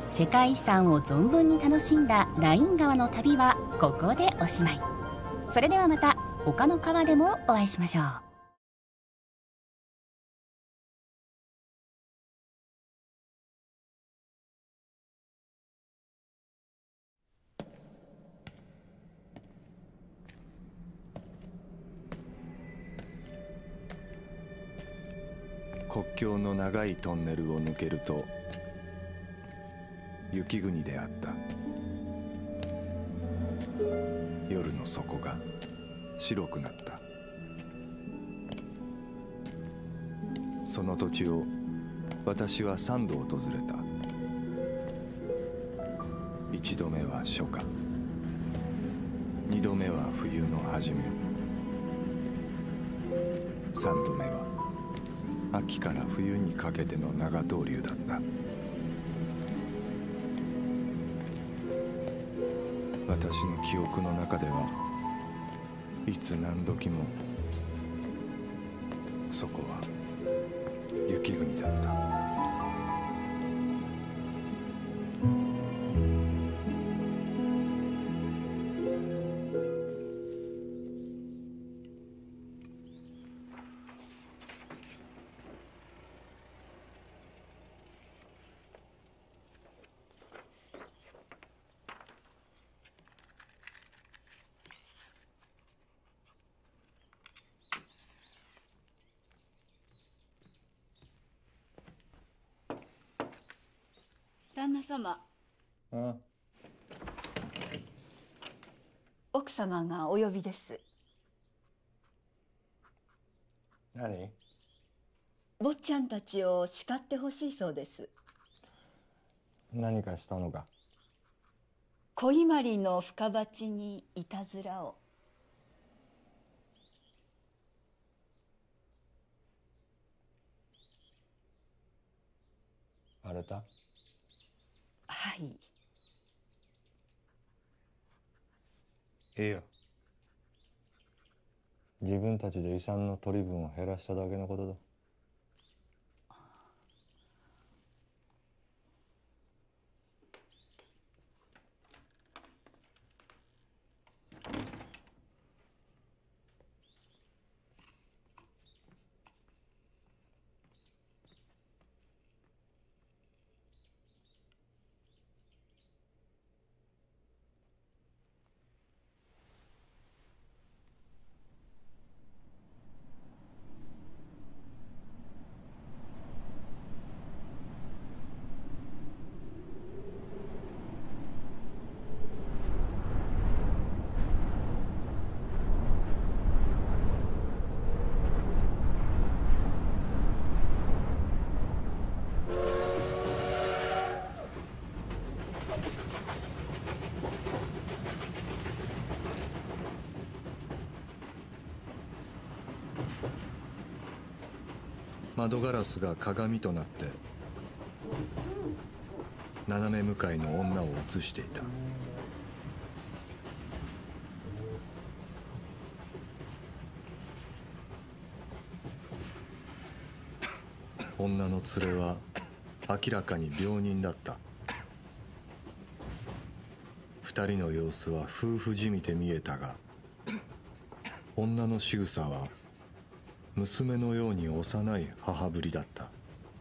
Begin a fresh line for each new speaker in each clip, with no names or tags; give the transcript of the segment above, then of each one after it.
世界遺産を存分に楽しんだライン川の旅はここでおしまい。それではまた他の川でもお会いしましょう。
国境の長いトンネルを抜けると雪国であった。夜の底が白くなった。その土地を私は3度訪れた。1度目は初夏、2度目は冬の初め、3度目は秋から冬にかけての長逗留だった。私の記憶の中ではいつ何時もそこは雪国だった。
旦那様。奥様がお呼びです。
何？
坊ちゃんたちを叱ってほしいそうです。
何かしたのか？
小伊万里の深鉢にいたずらを。
バレた？
はい。
いいよ。自分たちで遺産の取り分を減らしただけのことだ。
窓ガラスが鏡となって斜め向かいの女を映していた。女の連れは明らかに病人だった。二人の様子は夫婦じみて見えたが、女の仕草は娘のように幼い母ぶりだった。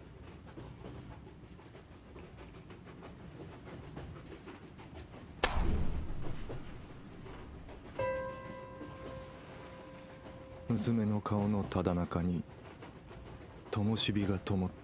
娘の顔のただ中に灯火が灯った。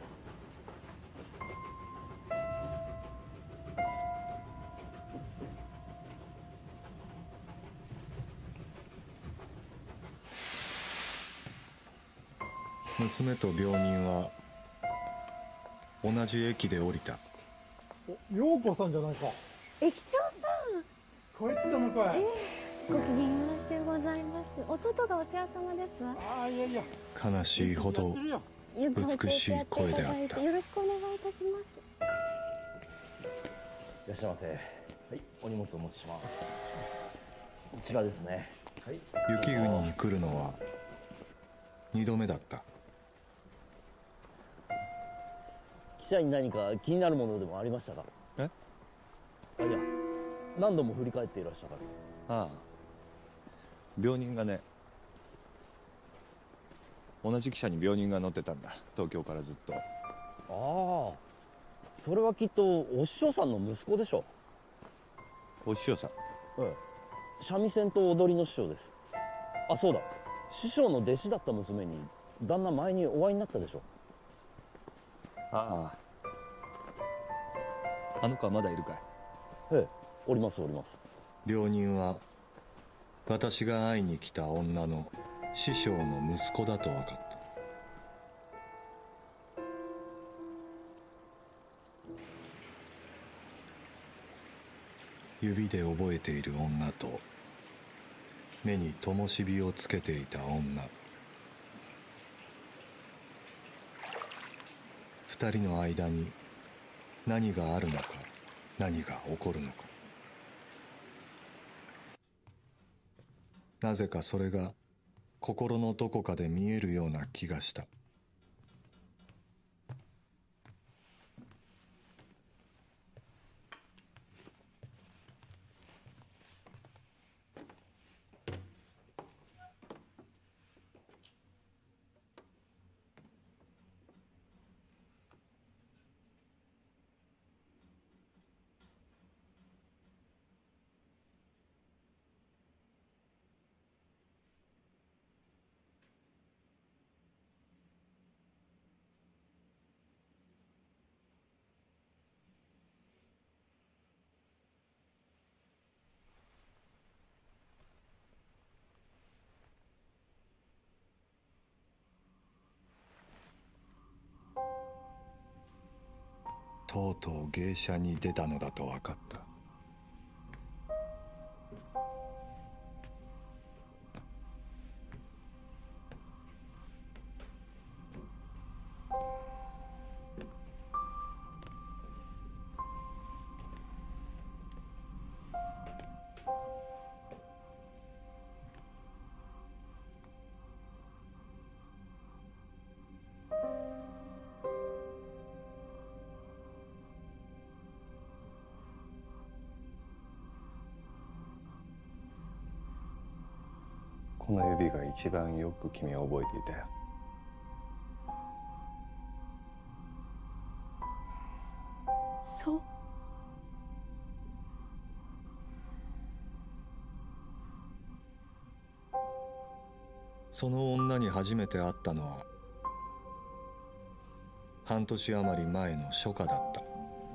娘と病人は同じ駅で降りた。
陽子さんじゃないか。
駅長さん。
帰ったのかい。
ご機嫌よろしゅうございます。弟がお世話様ですわ。
ああ、いやいや。
悲しいほど美しい声であった。
よろしくお願いいたします。
いらっしゃいませ。はい、お荷物お持ちします。こちらですね。はい。
雪国に来るのは2度目だった。
記者に何か気になるものでもありましたか？
え？
いや、何度も振り返っていらっしゃから。
ああ、病人がね、同じ汽車に病人が乗ってたんだ、東京からずっと。
ああ、それはきっとお師匠さんの息子でしょ
お師匠さん。
う。ええ、三味線と踊りの師匠です。あ、そうだ、師匠の弟子だった娘に旦那前にお会いになったでしょ。
ああ、あの子はまだいるかい？
ええ、おりますおります。
病人は私が会いに来た女の師匠の息子だと分かった。指で覚えている女と目に灯火をつけていた女、二人の間に何があるのか、何が起こるのか。なぜかそれが心のどこかで見えるような気がした。とうとう芸者に出たのだと分かった。
この指が一番よく君を覚えていたよ。
そう。
その女に初めて会ったのは半年余り前の初夏だった。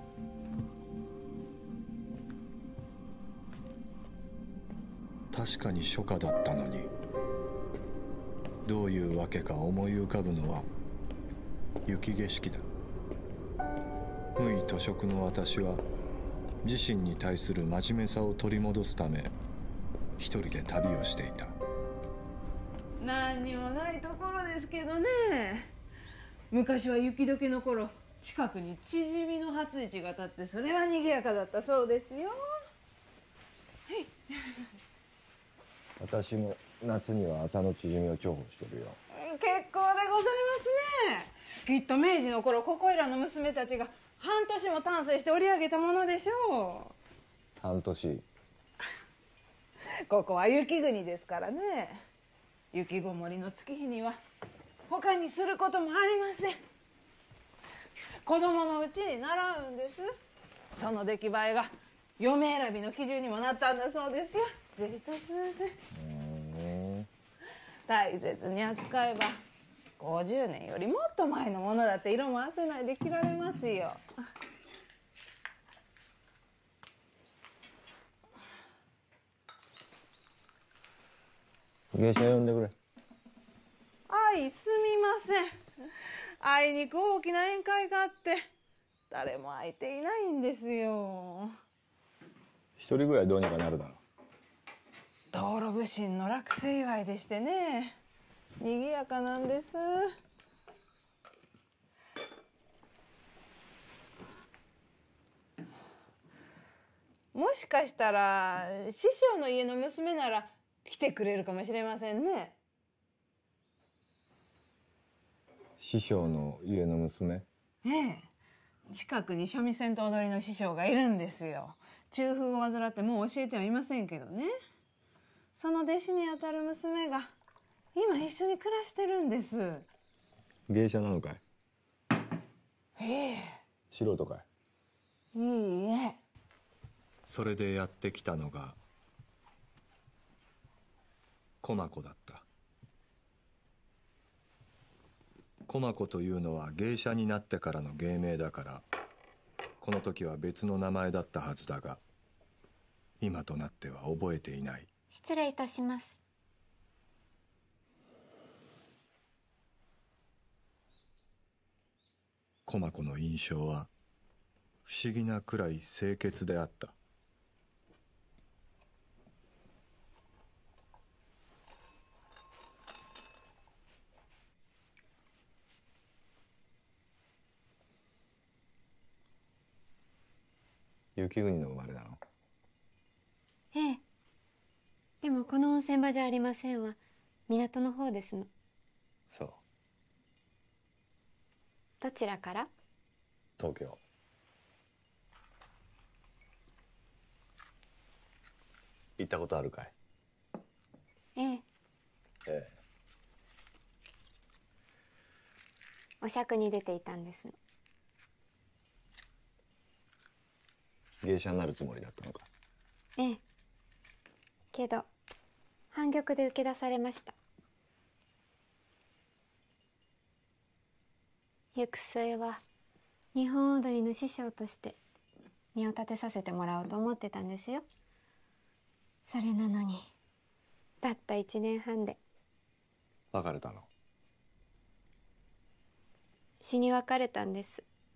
確かに初夏だったのに、どういうわけか思い浮かぶのは雪景色だ。無為途食の私は自身に対する真面目さを取り戻すため一人で旅をしていた。
何にもないところですけどね。昔は雪解けの頃、近くにチヂミの初市が立って、それは賑やかだったそうですよ。はい。
私も夏には朝のチヂミを重宝してるよ。
結構でございますね。きっと明治の頃、ここいらの娘たちが半年も丹精して織り上げたものでしょう。
半年。
ここは雪国ですからね。雪ごもりの月日には他にすることもありません。子供のうちに習うんです。その出来栄えが嫁選びの基準にもなったんだそうですよ。失礼いたします。大切に扱えば50年よりもっと前のものだって色もあせないで着られますよ。
芸者呼んでくれ。
はい、すみません。あいにく大きな宴会があって誰も空いていないんですよ。
一人ぐらいどうにかなるだろう。
道路普請の落成祝いでしてね、賑やかなんです。もしかしたら師匠の家の娘なら来てくれるかもしれませんね。
師匠の家の娘？
ええ、 近くに三味線と踊りの師匠がいるんですよ。中風を患ってもう教えてはいませんけどね。その弟子にあたる娘が今一緒に暮らしてるんです。
芸者なのかい？素人かい？
いいえ。
それでやってきたのが駒子だった。駒子というのは芸者になってからの芸名だから、この時は別の名前だったはずだが、今となっては覚えていない。
失礼いたします。
駒子の印象は不思議なくらい清潔であった。
雪国の生まれなの？
ええ。でもこの温泉場じゃありませんわ。港の方ですの。
そう。
どちらから？
東京。行ったことあるかい？
ええ。
ええ。
お酌に出ていたんですの。
芸者になるつもりだったのか？
ええ。けど反玉で受け出されました。行く末は日本踊りの師匠として身を立てさせてもらおうと思ってたんですよ。それなのにたった1年半で
別れたの？
死に別れたんです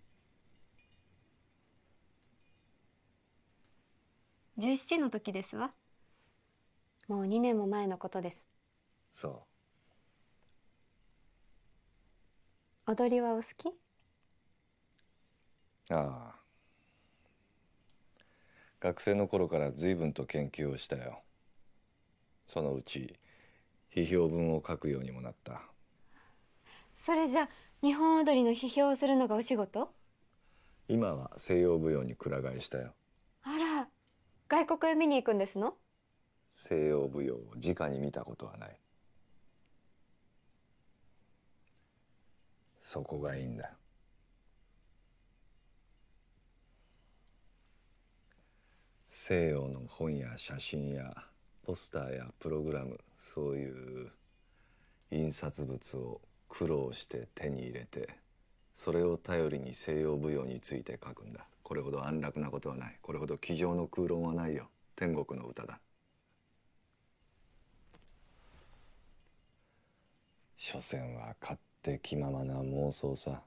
。17の時ですわ。もう2年も前のことです。
そ
踊りはお好き？
ああ。学生の頃から随分と研究をしたよ。そのうち批評文を書くようにもなった。
それじゃ日本踊りの批評をするのがお仕事？
今は西洋舞踊にくら替えしたよ。
あら、外国へ見に行くんですの？
西洋舞踊を直に見たことはない。そこがいいんだ。西洋の本や写真やポスターやプログラム、そういう印刷物を苦労して手に入れて、それを頼りに西洋舞踊について書くんだ。これほど安楽なことはない。これほど机上の空論はないよ。天国の歌だ。所詮は勝手気ままな妄想さ。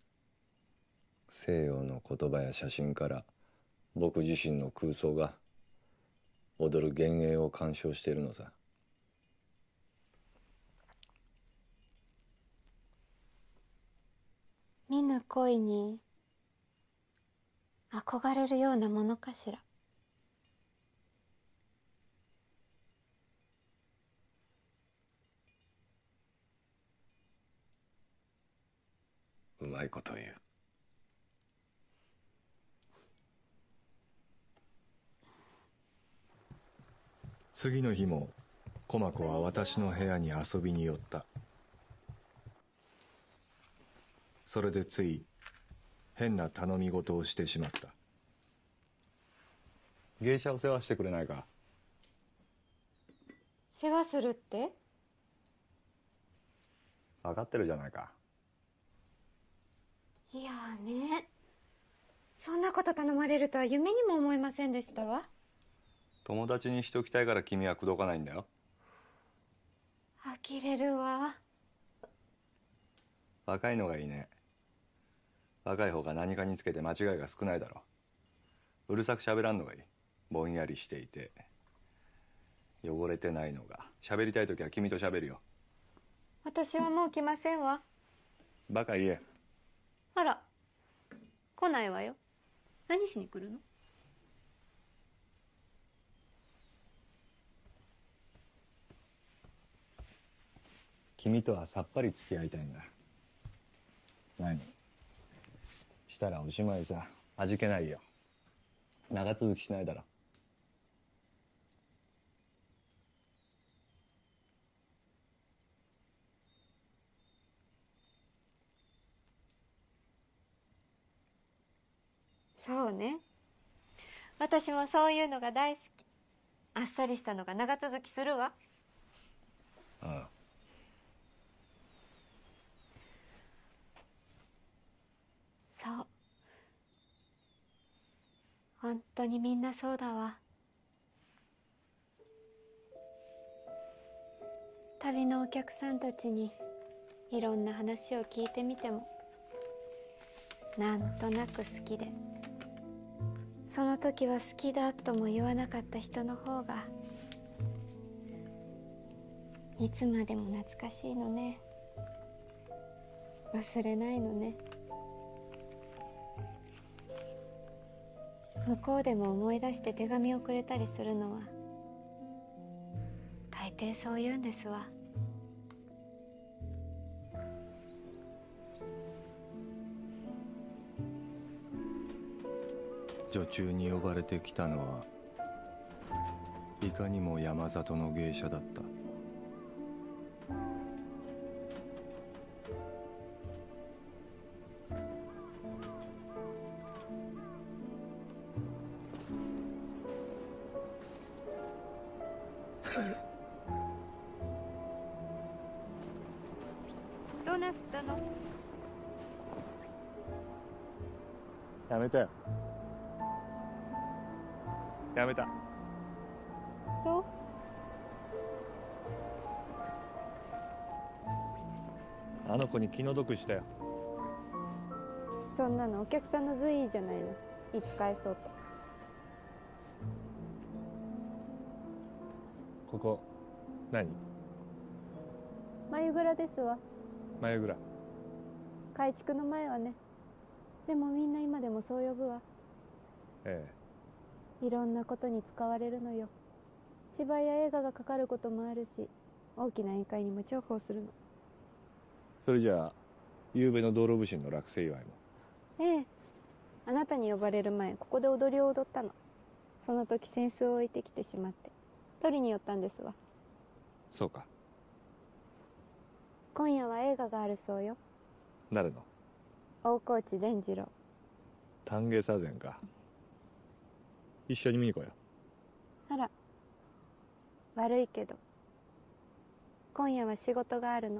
西洋の言葉や写真から僕自身の空想が踊る幻影を鑑賞しているのさ。
見ぬ恋に憧れるようなものかしら。
うまいこと言う。
次の日も駒子は私の部屋に遊びに寄った。それでつい変な頼み事をしてしまった。
芸者を世話してくれないか？
世話するって？
分かってるじゃないか。
いやね、そんなこと頼まれるとは夢にも思いませんでしたわ。
友達にしときたいから君は口説かないんだよ。
呆れるわ。
若いのがいいね。若い方が何かにつけて間違いが少ないだろう。うるさく喋らんのがいい。ぼんやりしていて汚れてないのが。喋りたい時は君と喋るよ。
私はもう来ませんわ。
バカ言え。
あら、来ないわよ。何しに来るの？
君とはさっぱり付き合いたいんだ。何？ したらおしまいさ。味気ないよ。長続きしないだろ。
そうね。私もそういうのが大好き。あっさりしたのが長続きするわ。
ああ。
そう。本当にみんなそうだわ。旅のお客さんたちにいろんな話を聞いてみても、なんとなく好きで、その時は好きだとも言わなかった人の方がいつまでも懐かしいのね。忘れないのね。向こうでも思い出して手紙をくれたりするのは大抵そう言うんですわ。
女中に呼ばれてきたのはいかにも山里の芸者だった。
どうなすったの？
やめたよ。やめた。
そう？
あの子に気の毒したよ。
そんなのお客さんの随意じゃないの。いつ返そうと。
ここ何？
眉蔵ですわ。
眉蔵。
改築の前はね。でもみんな今でもそう呼ぶわ。
え
いろんなことに使われるのよ。芝居や映画がかかることもあるし、大きな宴会にも重宝するの。
それじゃあ昨夜の道路普請の落成祝いも。
ええ。あなたに呼ばれる前、ここで踊りを踊ったの。その時扇子を置いてきてしまって取りに寄ったんですわ。
そうか。
今夜は映画があるそうよ。
誰の？
大河内伝次郎。
丹下左膳か。一緒に見に来よう。
あら、悪いけど今夜は仕事があるの。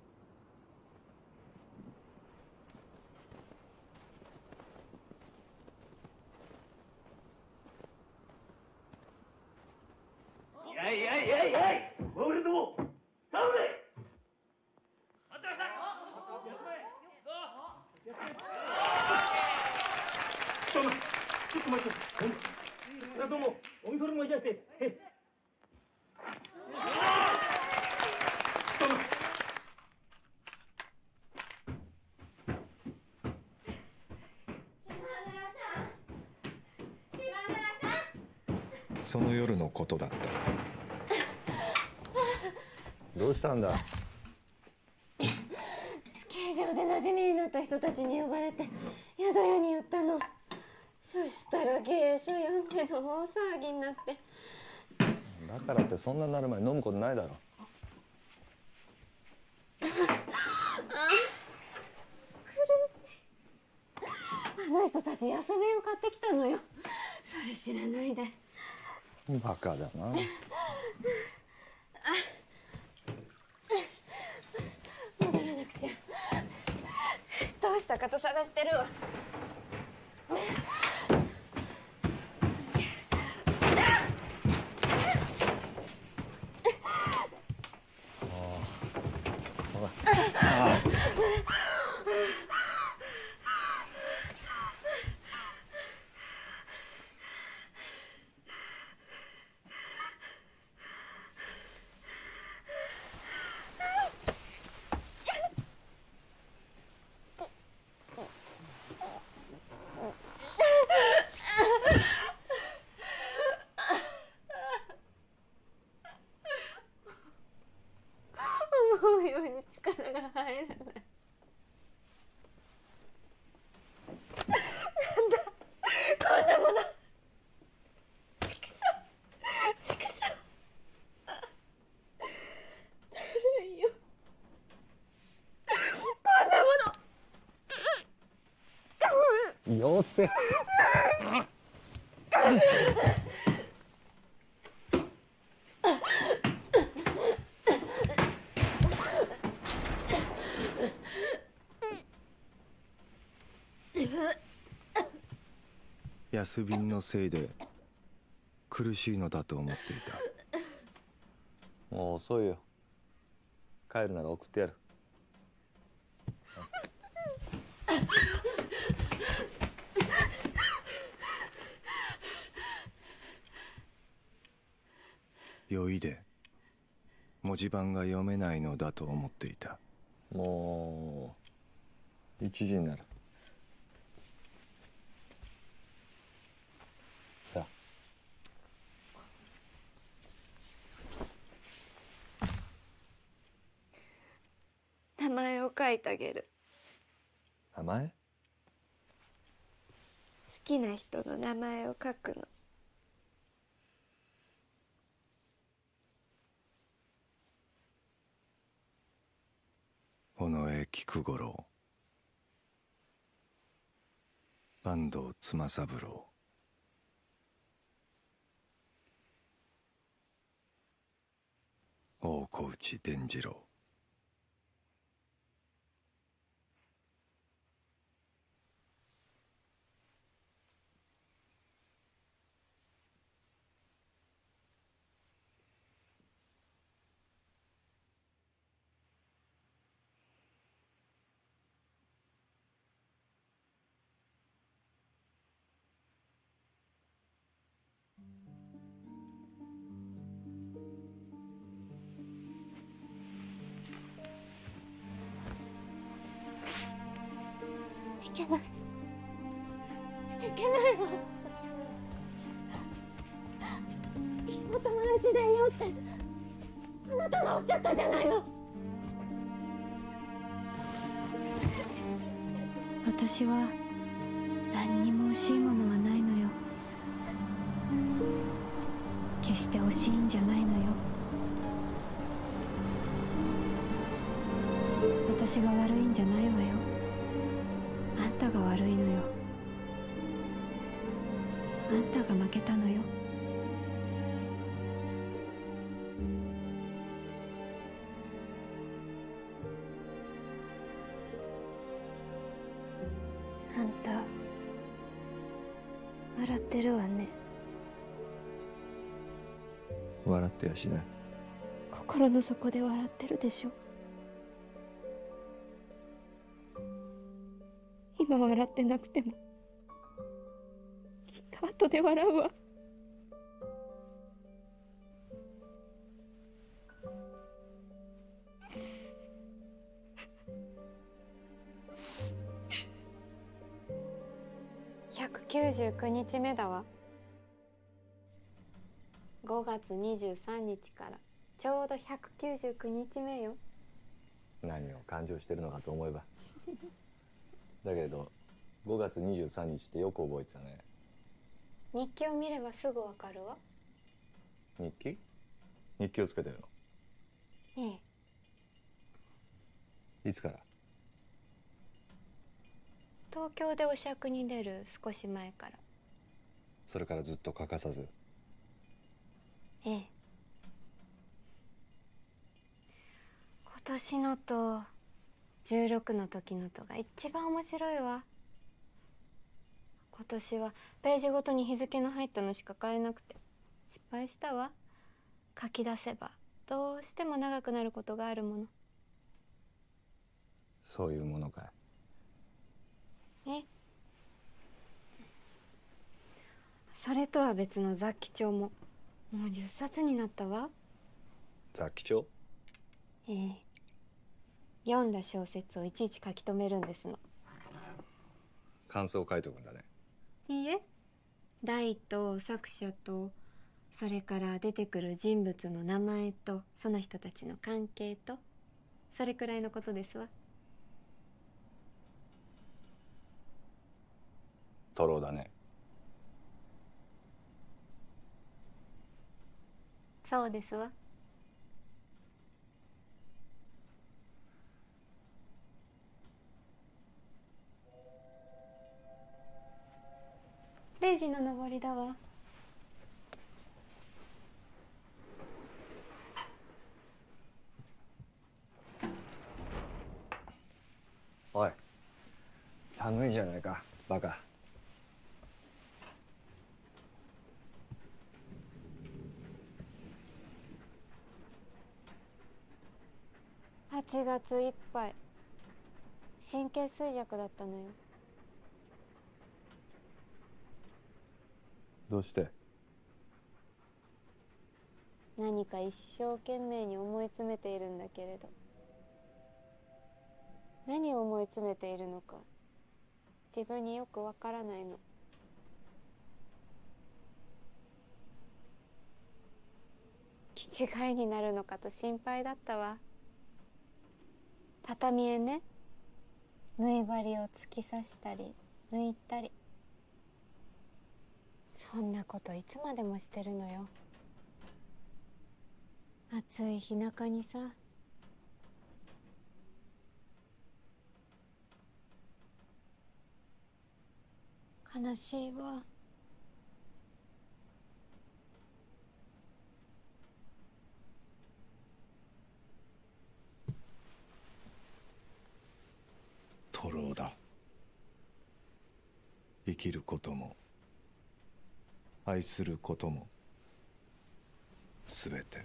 いやいやいやい、ごめんとも倒れ。ちょっと待って。どうもおみそれもいらして。
その夜のことだった。
どうしたんだ？
スキー場で馴染みになった人たちに呼ばれて宿屋に寄ったの。そしたら芸者呼んでの大騒ぎになって。
だからってそんなになる前に飲むことないだろ。
苦しい。あの人たち安瓶を買ってきたのよ。それ知らないで。
バカだな。
戻らなくちゃ。どうしたかと探してるわ。思うように力が入らない。
せ。
安瓶のせいで苦しいのだと思っていた。
もう遅いよ。帰るなら送ってやる。
酔いで文字盤が読めないのだと思っていた。
もう1時になる。さ
名前を書いてあげる。
あ、名前？
好きな人の名前を書くの。
尾上菊五郎、坂東妻三郎、大河内伝次郎。
いけない。いけないわ。お友達でいようってあなたがおっしゃったじゃないの。私は何にも欲しいものはないのよ。決して欲しいんじゃないのよ。私が悪いんじゃないわよ。あんたが悪いのよ。あんたが負けたのよ。あんた笑ってるわね。
笑ってやしない。
心の底で笑ってるでしょ。今笑ってなくてもきっと後で笑うわ。199日目だわ。5月23日からちょうど199日目よ。
何を感情してるのかと思えば。だけど5月23日ってよく覚えてたね。
日記を見ればすぐわかるわ。
日記？日記をつけてるの？
ええ。
いつから？
東京でお酌に出る少し前から。
それからずっと欠かさず？
ええ。今年のと16の時のとが一番面白いわ。今年はページごとに日付の入ったのしか買えなくて失敗したわ。書き出せばどうしても長くなることがあるもの。
そういうものかい。
え、それとは別の雑記帳ももう10冊になったわ。
雑記帳？
ええ。読んだ小説をいちいち書き留めるんですの。
感想を書いておくんだね。
いいえ、題と作者とそれから出てくる人物の名前とその人たちの関係とそれくらいのことですわ。
トロだね。
そうですわ。 0時の上りだわ。
おい、寒いじゃないかバカ。
8月いっぱい神経衰弱だったのよ。
どうして？
何か一生懸命に思い詰めているんだけれど、何を思い詰めているのか自分によくわからないの。気違いになるのかと心配だったわ。畳へね、縫い針を突き刺したり抜いたり、そんなこといつまでもしてるのよ。暑い日中にさ。悲しいわ。
徒労だ。生きることも愛することもすべて。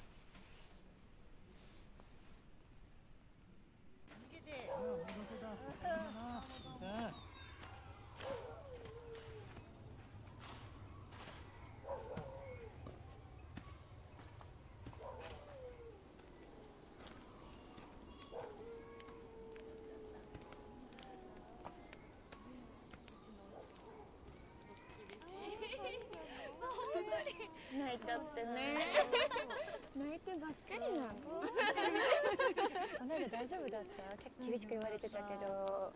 泣いちゃってね。泣いてばっかりなの。
あなた大丈夫だった？結構厳しく言われてたけど。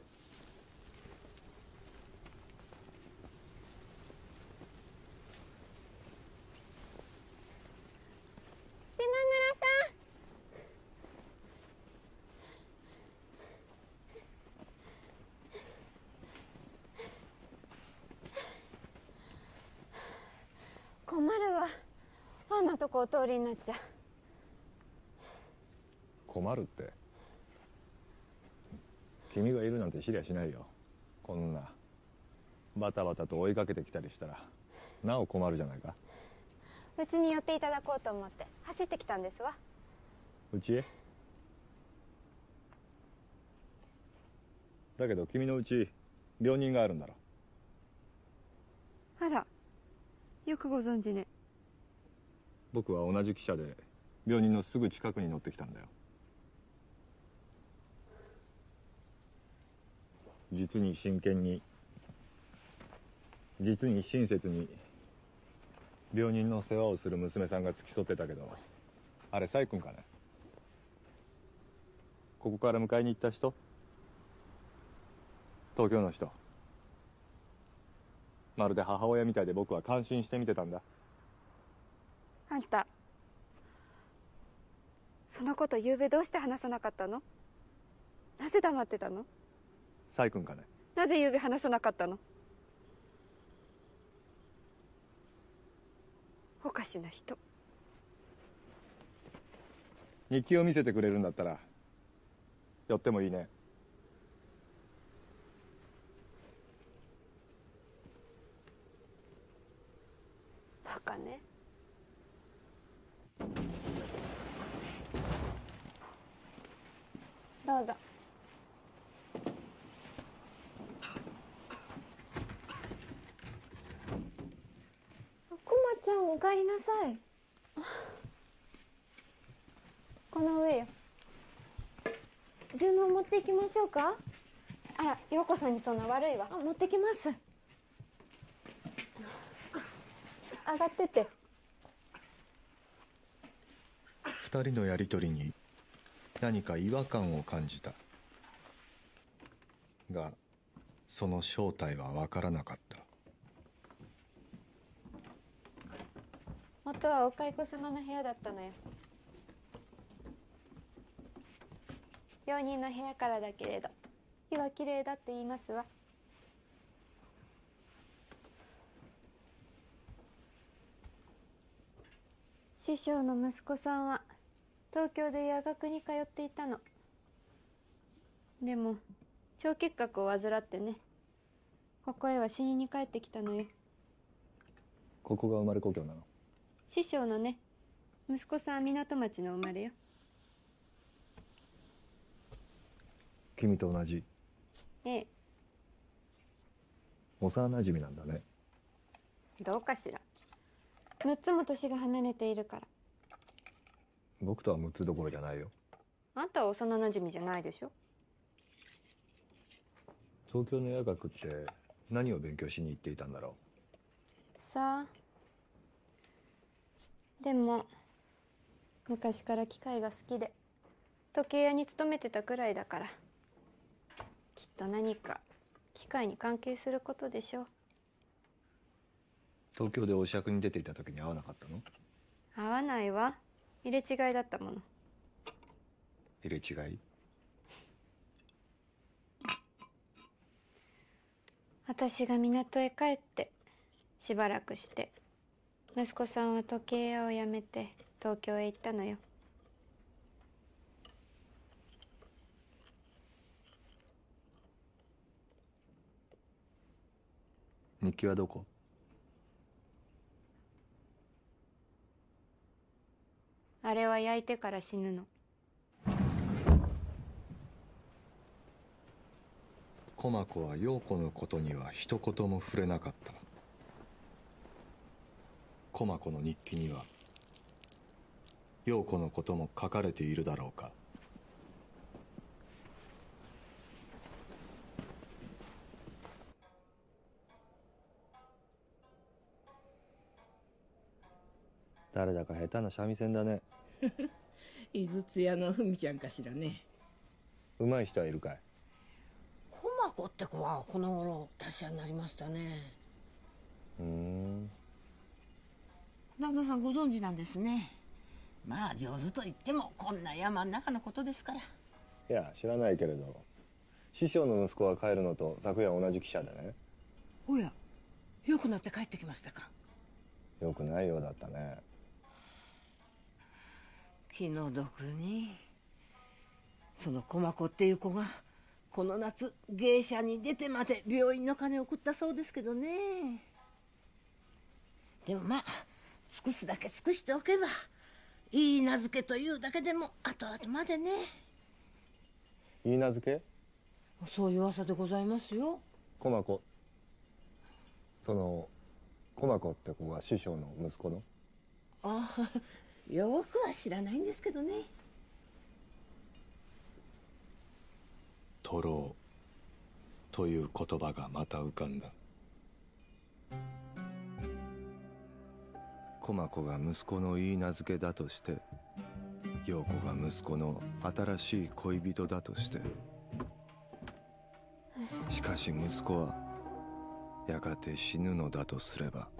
島村さん。困るわ。あんなとこお通りになっちゃう。
困るって？君がいるなんて知りゃしないよ。こんなバタバタと追いかけてきたりしたらなお困るじゃないか。
うちに寄っていただこうと思って走ってきたんですわ。
うちへ？だけど君のうち病人があるんだろ。
あら、よくご存知ね。
僕は同じ汽車で病人のすぐ近くに乗ってきたんだよ。実に真剣に、実に親切に病人の世話をする娘さんが付き添ってたけど、あれサイ君かね。ここから迎えに行った人？東京の人。まるで母親みたいで僕は感心して見てたんだ。
あんた、そのこと昨べどうして話さなかったの？なぜ黙ってたの？
サイ君かね。
なぜ昨べ話さなかったの？おかしな人。
日記を見せてくれるんだったら寄ってもいいね。
バカね。どうぞ。こまちゃん、おかえりなさい。この上よ。順番持っていきましょうか。あら、陽子さんにそんな悪いわ。持ってきます。上がってて。
二人のやりとりに何か違和感を感じたが、その正体は分からなかった。
元はお蚕様の部屋だったのよ。病人の部屋からだけれど火はきれいだって言いますわ。 師匠の息子さんは東京で夜学に通っていたの。でも腸結核を患ってね、ここへは死にに帰ってきたのよ。
ここが生まれ故郷なの？
師匠のね、息子さんは港町の生まれよ。
君と同じ？
ええ。
幼馴染なんだね。
どうかしら。6つも年が離れているから。
僕とは6つどころじゃないよ。
あんたは幼馴染じゃないでしょ。
東京の夜学って何を勉強しに行っていたんだろ
さあ。でも昔から機械が好きで時計屋に勤めてたくらいだから、きっと何か機械に関係することでしょう。
東京でお酌に出ていた時に会わなかったの？
合わないわ。入れ違いだったもの。
入れ違い？
私が港へ帰ってしばらくして息子さんは時計屋を辞めて東京へ行ったのよ。
日記はどこ？
あれは焼いてから死ぬの。
駒子は陽子のことには一言も触れなかった。駒子の日記には陽子のことも書かれているだろうか。
誰だか下手な三味線だね。
井筒屋のふみちゃんかしらね。
上手い人はいるかい？
駒子って子はこの頃達者になりましたね。旦那さんご存知なんですね。まあ上手と言ってもこんな山ん中のことですから。
いや知らないけれど、師匠の息子が帰るのと昨夜同じ汽車でね。
おや、よくなって帰ってきましたか？
よくないようだったね。
気の毒に。その駒子っていう子がこの夏芸者に出てまで病院の金を送ったそうですけどね。でもまあ尽くすだけ尽くしておけばいい名付けというだけでも後々までね。
いい名付け？
そういう噂でございますよ。
駒子。その駒子って子が師匠の息子の？
ああ、よくは知らないんですけどね。
徒労という言葉がまた浮かんだ。駒子が息子のいい名付けだとして、陽子が息子の新しい恋人だとして、しかし息子はやがて死ぬのだとすれば、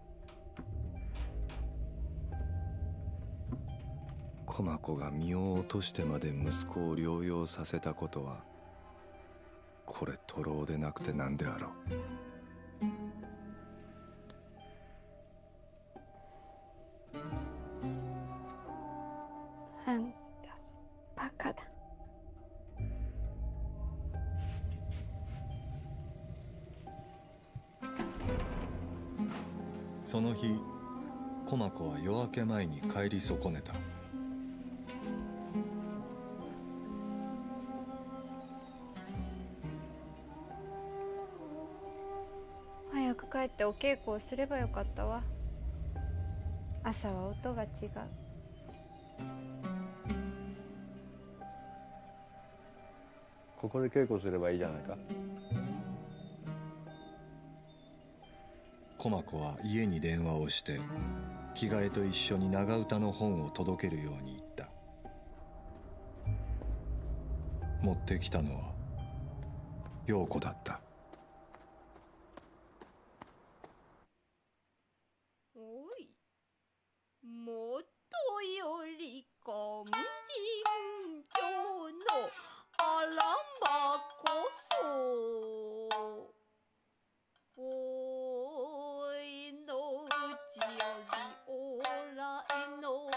駒子が身を落としてまで息子を療養させたことは、これ徒労でなくて何であろう。
あんたバカだ。
その日、駒子は夜明け前に帰り損ねた。
早く帰ってお稽古をすればよかったわ。朝は音が違う。
ここで稽古すればいいじゃないか。
駒子は家に電話をして着替えと一緒に長唄の本を届けるように言った。持ってきたのは陽子だった。
おい、もとよりこんじんちょうのあらまこそ、おいのうちよりおらえの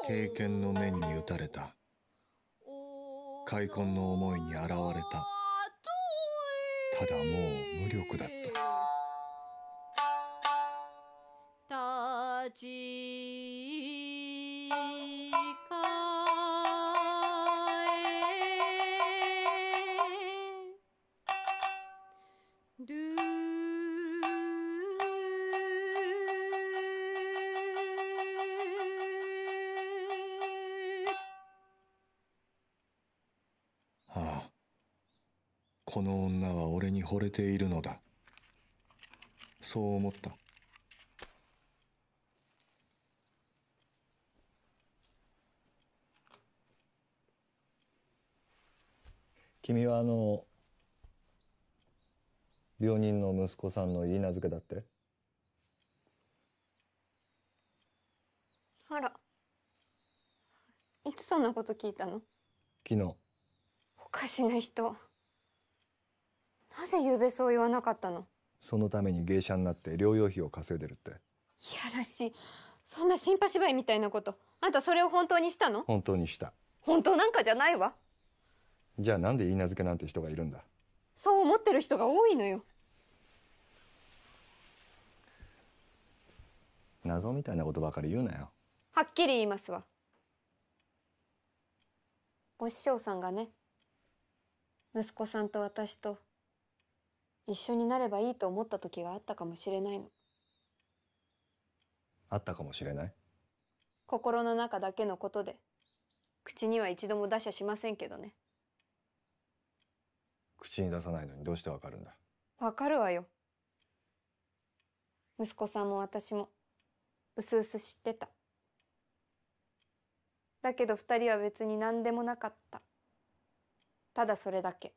経験の面に打たれた。開墾の思いに現れた。ただもう無力だった。
立ち返る
ああ、この女は俺に惚れているのだ。そう思った。
君は病人の息子さんの許嫁だって？
あら、いつそんなこと聞いたの？
昨日。
おかしな人。なぜ昨べそう言わなかったの？
そのために芸者になって療養費を稼いでるって。
いやらしい。そんな新派芝居みたいなこと、あんたそれを本当にしたの？
本当にした。
本当なんかじゃないわ。
じゃあなんで許嫁なんて人がいるんだ？
そう思ってる人が多いのよ。
謎みたいなことばかり言うなよ。
はっきり言いますわ。お師匠さんがね、息子さんと私と一緒になればいいと思った時があったかもしれないの。
あったかもしれない？
心の中だけのことで、口には一度も出しゃしませんけどね。
口に出さないのにどうしてわかるんだ？
わかるわよ。息子さんも私もうすうす知ってた。だけど二人は別に何でもなかった。ただそれだけ。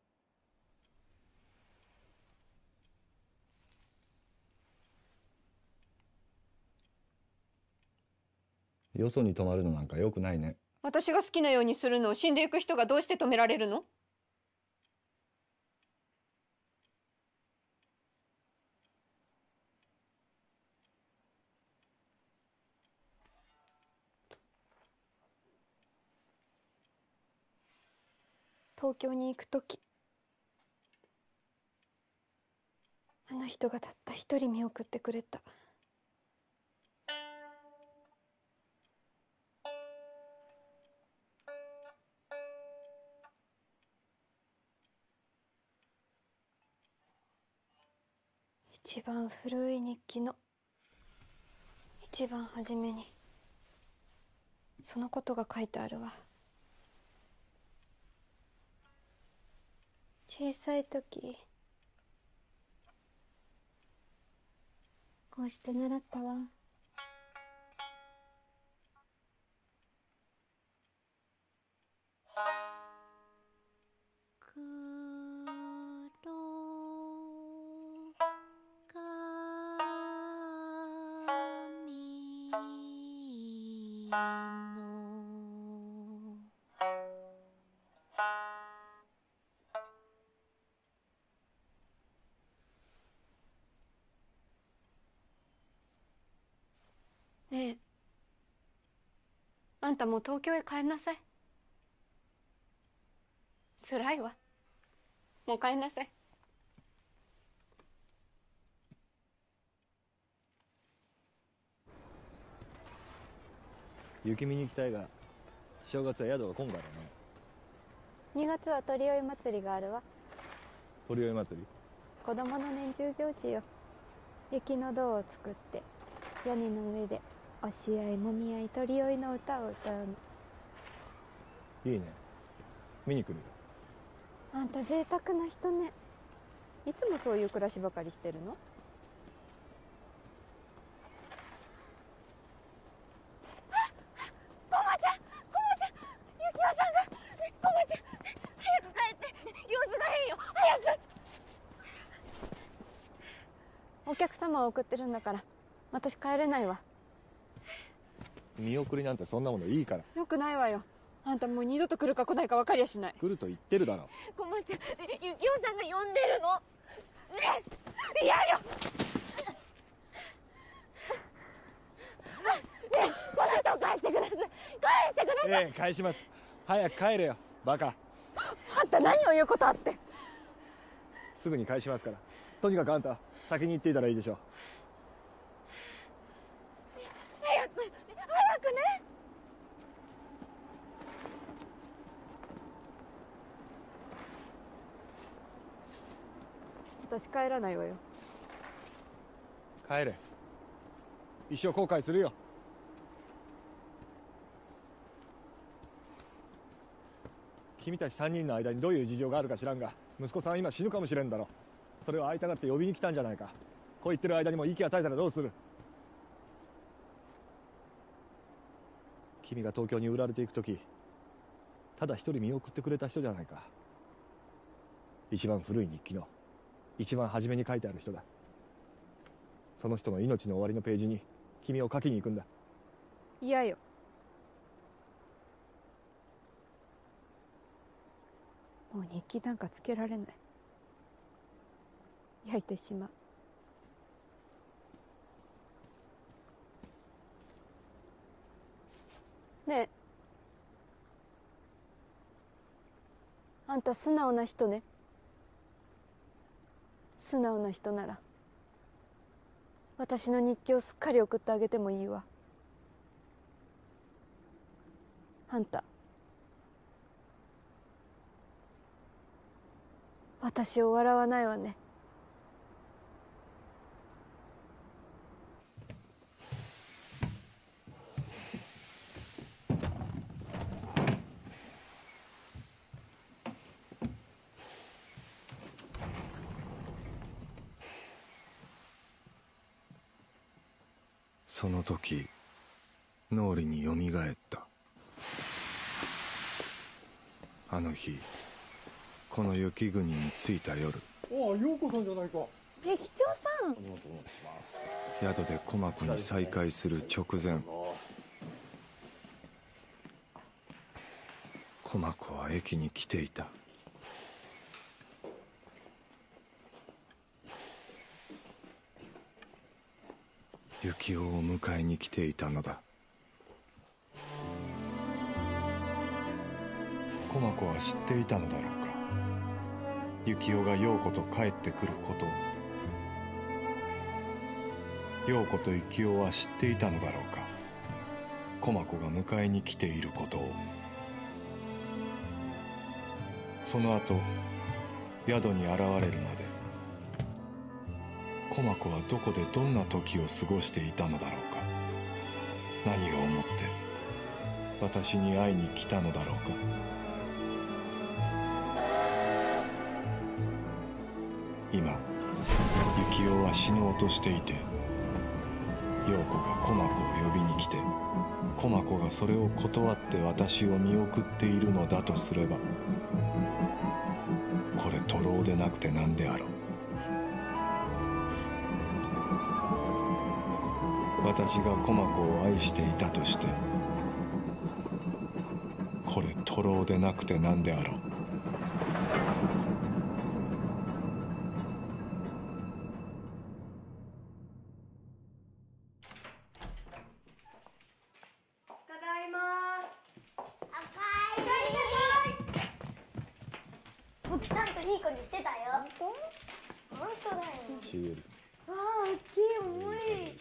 よそに泊まるのなんか良くないね。
私が好きなようにするのを死んでいく人がどうして止められるの？東京に行くとき、あの人がたった一人見送ってくれた。一番古い日記の一番初めにそのことが書いてあるわ。小さい時こうして習ったわ。ねえ、あんたもう東京へ帰んなさい。辛いわ。もう帰んなさい。
雪見に行きたいが、正月は宿が混んだろうね。
2月は鳥追い祭りがあるわ。
鳥追い祭り？
子供の年中行事よ。雪の銅を作って屋根の上で押し合いもみ合い鳥追いの歌を歌うの。
いいね。見に来るよ。
あんた贅沢な人ね。いつもそういう暮らしばかりしてるの？
コマちゃん、ゆきおさんが、コマちゃん、早く帰って、様子が変よ、早く。
お客様を送ってるんだから私帰れないわ。
見送りなんてそんなものいいから。
よくないわよ。あんたもう二度と来るか来ないか分かりやしない。
来ると言ってるだろ。
コマちゃん、ゆきおさんが呼んでるの。ねえ、嫌よ。ねえ、この人を返してください。帰
ええ、返します。早く帰れよ、バカ。
あんた何を言うことあって。
すぐに返しますから。とにかくあんた先に行っていたらいいでしょう。
早くね。私帰らないわよ。
帰れ。一生後悔するよ。君たち3人の間にどういう事情があるか知らんが、息子さんは今死ぬかもしれんだろ。それを会いたがって呼びに来たんじゃないか。こう言ってる間にも息与えたらどうする。君が東京に売られていく時、ただ一人見送ってくれた人じゃないか。一番古い日記の一番初めに書いてある人だ。その人の命の終わりのページに君を書きに行くんだ。
嫌よ。もう日記なんかつけられない。焼いてしまう。ねえ、あんた素直な人ね。素直な人なら私の日記をすっかり送ってあげてもいいわ。あんた私を笑わないわね。
その時脳裏によみがえった。あの日この雪国に着いた夜。
ああ、陽子さんじゃないか。
劇長さん。
宿で駒子に再会する直前、駒子は駅に来ていた。幸男を迎えに来ていたのだ。駒子は知っていたのだろうか、幸男が陽子と帰ってくることを。陽子と幸男は知っていたのだろうか、駒子が迎えに来ていることを。その後宿に現れるまで駒子はどこでどんな時を過ごしていたのだろうか。何を思って私に会いに来たのだろうか。今幸男は死のうとしていて、陽子が駒子を呼びに来て、駒子がそれを断って私を見送っているのだとすれば、これ徒労でなくて何であろう。私が駒子を愛していたとして、これ徒労でなくて何であろう。
ただいま。おかえり。僕ちゃんといい子にしてたよ。本当だよ。ああ、大きい、重い。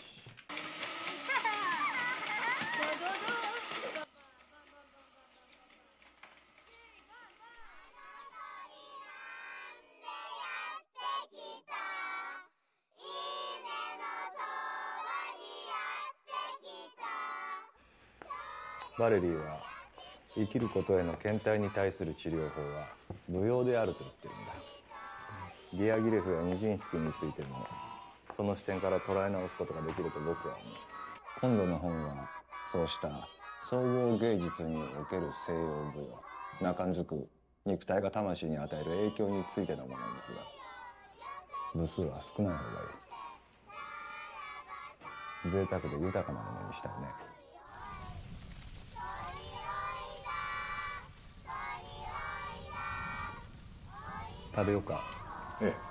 バレリーは生きることへの倦怠に対する治療法は無用であると言ってるんだ。ディアギレフやニジンスキーについてもその視点から捉え直すことができると僕は思う。今度の本はそうした総合芸術における西洋舞踊、中んずく肉体が魂に与える影響についてのものだが、部数は少ない方がいい。贅沢で豊かなものにしたいね。食べようか。ええ。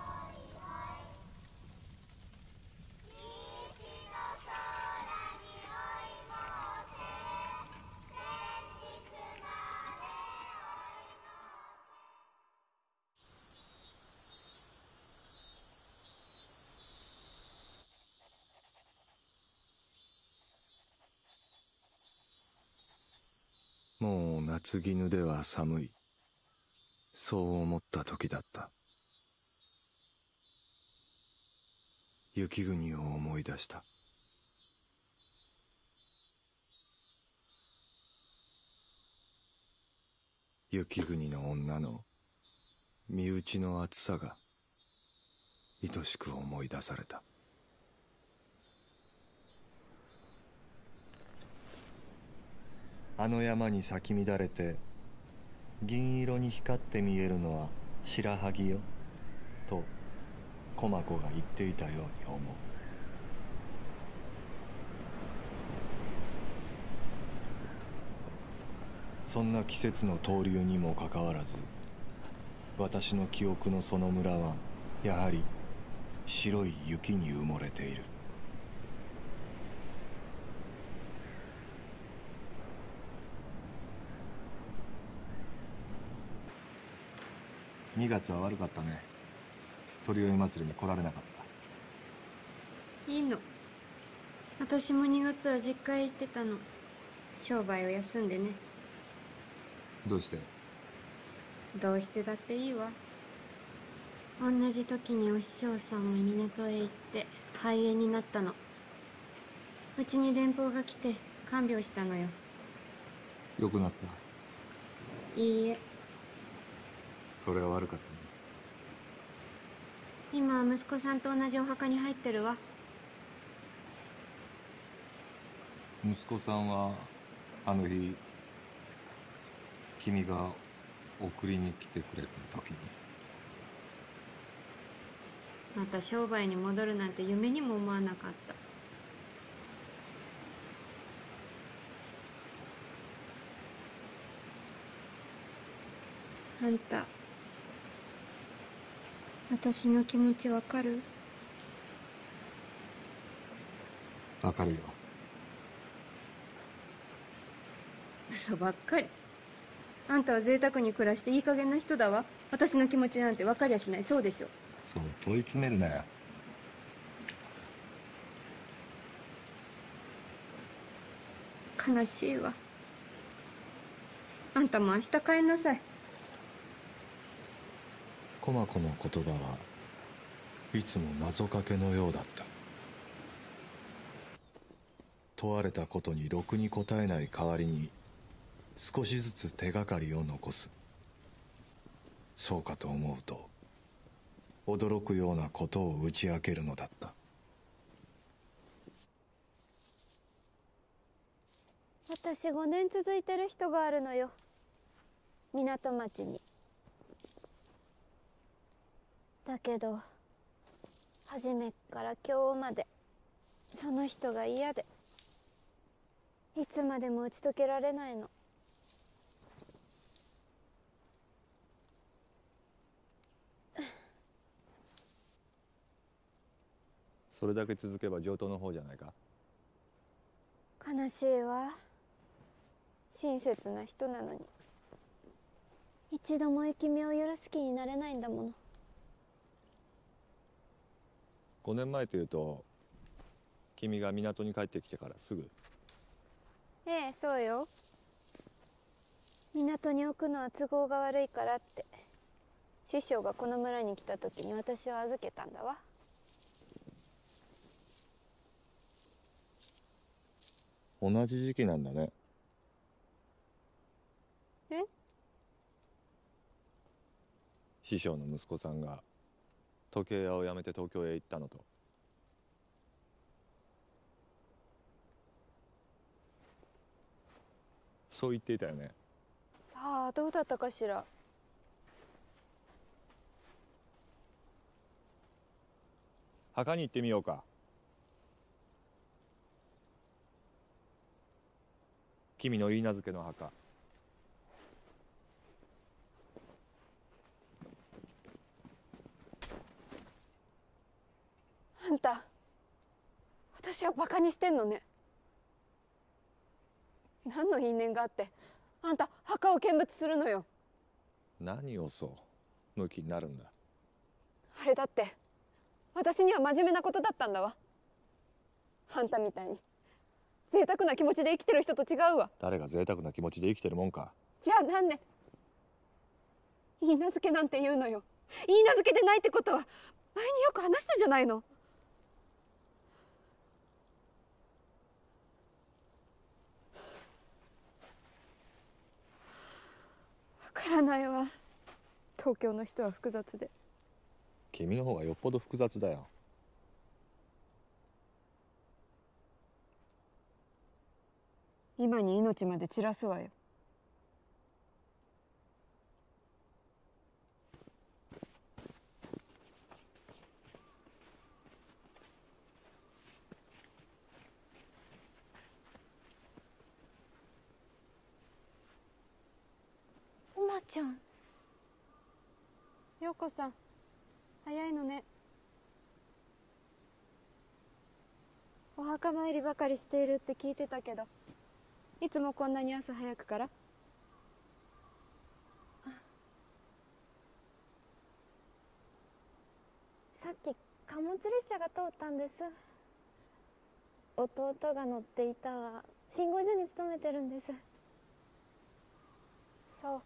もう夏絹では寒い、そう思った時だった。雪国を思い出した。雪国の女の身内の熱さが愛しく思い出された。あの山に咲き乱れて銀色に光って見えるのは白萩よ、と駒子が言っていたように思う。そんな季節の潮流にもかかわらず、私の記憶のその村はやはり白い雪に埋もれている。
2月は悪かったね。鳥追い祭りに来られなかった。
いいの。私も2月は実家へ行ってたの。商売を休んでね。
どうして？
どうしてだっていいわ。同じ時にお師匠さんも港へ行って肺炎になったの。うちに電報が来て看病したのよ。
良くなった？
いいえ。
それは悪かったね。
今は息子さんと同じお墓に入ってるわ。
息子さんはあの日君が送りに来てくれた時に。
また商売に戻るなんて夢にも思わなかった。あんた、私の気持ちわかる？
わかるよ。
嘘ばっかり。あんたは贅沢に暮らしていい加減な人だわ。私の気持ちなんてわかりゃしない。そうでしょ。
そう問い詰めるなよ。
悲しいわ。あんたも明日帰んなさい。
駒子の言葉はいつも謎かけのようだった。問われたことにろくに答えない代わりに少しずつ手がかりを残す。そうかと思うと驚くようなことを打ち明けるのだった。
私5年続いてる人があるのよ。港町に。だけど初めっから今日までその人が嫌で、いつまでも打ち解けられないの。
それだけ続けば上等の方じゃないか。
悲しいわ。親切な人なのに一度も生みを許す気になれないんだもの。
5年前というと君が港に帰ってきてからすぐ。
ええ、そうよ。港に置くのは都合が悪いからって師匠がこの村に来た時に私を預けたんだわ。
同じ時期なんだね。
え？
師匠の息子さんが時計屋を辞めて東京へ行ったのと。そう言っていたよね。
さあどうだったかしら。
墓に行ってみようか。君の許嫁の墓。
あんた、私をバカにしてんのね。何の因縁があってあんた墓を見物するのよ。
何をそうムキになるんだ。
あれだって私には真面目なことだったんだわ。あんたみたいに
贅沢な気持ちで生きてる人と違うわ。
誰が贅沢な気持ちで生きてるもんか。
じゃあなんで許嫁なんて言うのよ。許嫁でないってことは前によく話したじゃないの。わからないわ。東京の人は複雑で。
君の方がよっぽど複雑だよ。
今に命まで散らすわよ。
おまちゃん。
陽子さん、早いのね。お墓参りばかりしているって聞いてたけど、いつもこんなに朝早くから？
さっき貨物列車が通ったんです。弟が乗っていた信号所に勤めてるんです。そう。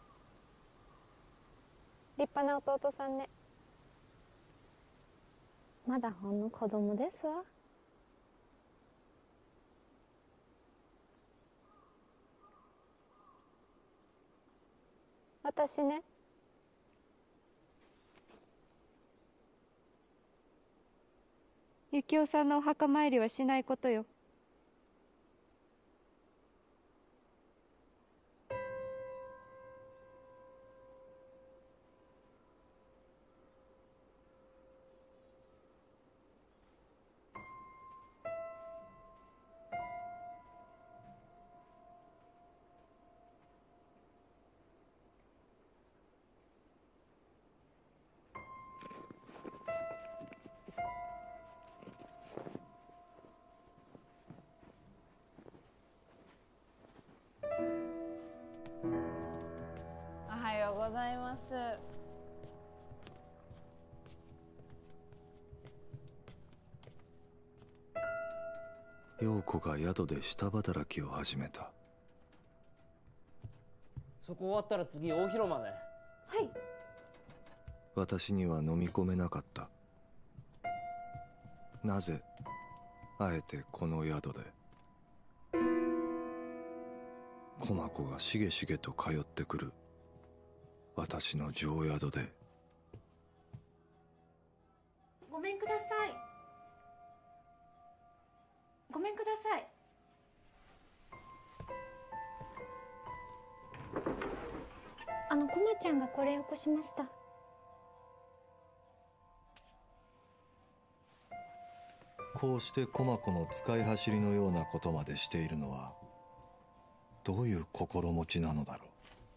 立派な弟さんね。まだほんの子供ですわ。
私ね、幸男さんのお墓参りはしないことよ。
おはようございます。
陽子が宿で下働きを始めた。
そこ終わったら次大広間ね。
はい。
私には飲み込めなかった。なぜあえてこの宿で駒子がしげしげと通ってくる私の定宿で。
ごめんください。ごめんください。こまちゃんがこれを起こしました。
こうして駒子の使い走りのようなことまでしているのはどういう心持ちなのだろう。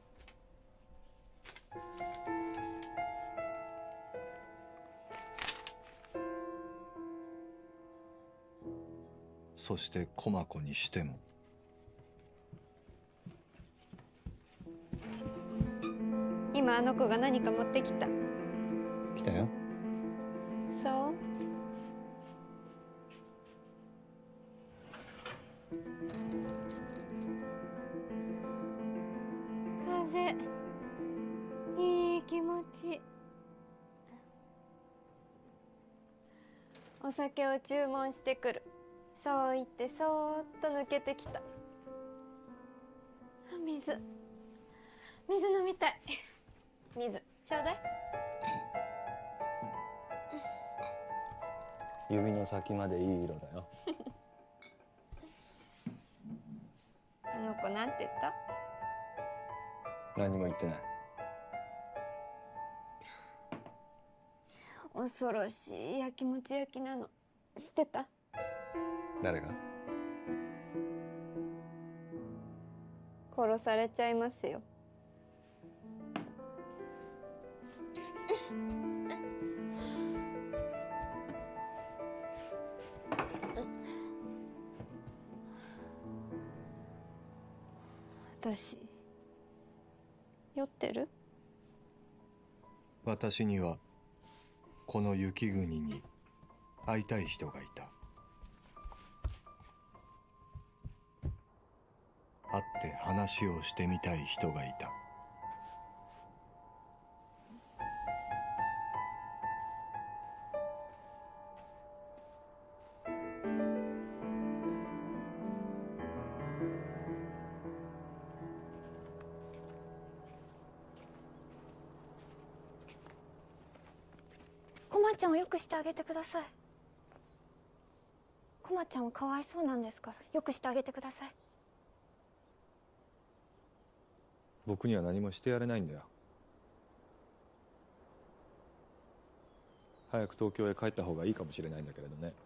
そして駒子にしても
今あの子が何か持ってきた。
来たよ。
そう？風、いい気持ち。お酒を注文してくる。そう言ってそーっと抜けてきた。水飲みたい。水ちょうだい。
指の先までいい色だよ。
あの子なんて言った？
何も言ってない。
恐ろしいやきもち焼きなの知ってた？
誰が？
殺されちゃいますよ。私酔ってる？
私にはこの雪国に会いたい人がいた。 会って話をしてみたい人がいた。
コマちゃんをよくしてあげてください。コマちゃんはかわいそうなんですから、よくしてあげてください。
僕には何もしてやれないんだよ。早く東京へ帰った方がいいかもしれないんだけれどね。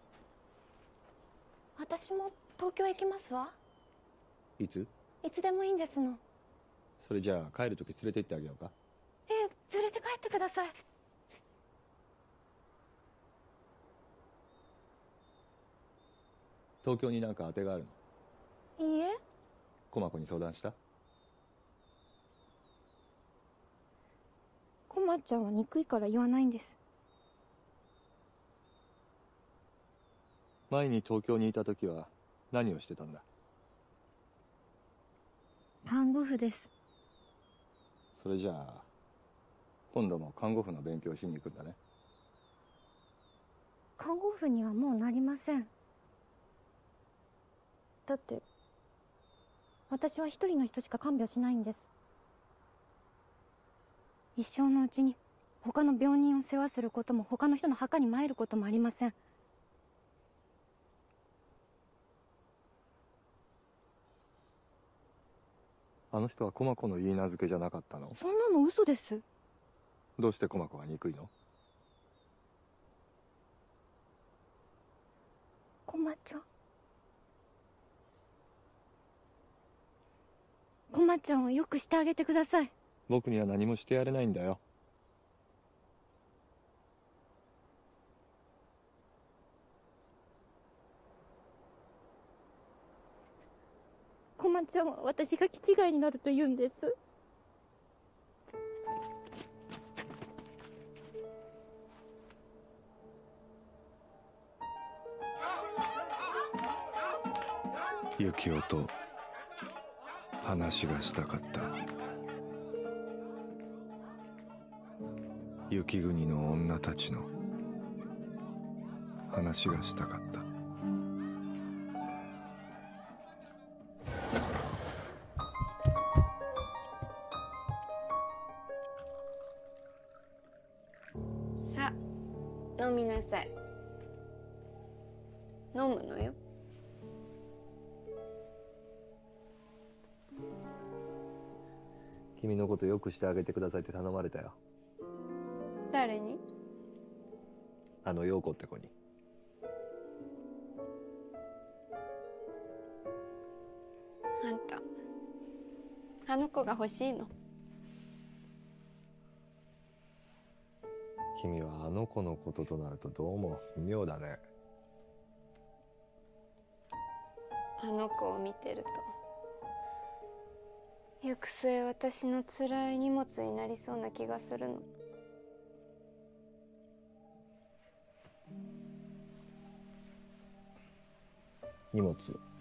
私も東京へ行きますわ。
いつ？
いつでもいいんですの。
それじゃあ帰る時連れて行ってあげようか。
連れて帰ってください。
東京になんか当てがあるの？
いいえ。
駒子に相談した？
コマちゃんは憎いから言わないんです。
前に東京にいた時は何をしてたんだ？
看護婦です。
それじゃあ今度も看護婦の勉強をしに行くんだね。
看護婦にはもうなりません。だって私は一人の人しか看病しないんです。一生のうちに他の病人を世話することも他の人の墓に参ることもありません。
あの人は駒子の言い名付けじゃなかったの？
そんなの嘘です。
どうして駒子が憎いの？
コマちゃん。コマちゃんをよくしてあげてください。
僕には何もしてやれないんだよ。
コマちゃんは私が気違いになると言うんです。
幸男と話がしたかった。雪国の女たちの話がしたかった。
さあ飲みなさい。飲むのよ。
君のことよくしてあげてくださいって頼まれたよ。
誰に？
あの陽子って子に。
あんたあの子が欲しいの？
君はあの子のこととなるとどうも妙だね。
あの子を見てると行く末私の辛い荷物になりそうな気がするの。
荷物？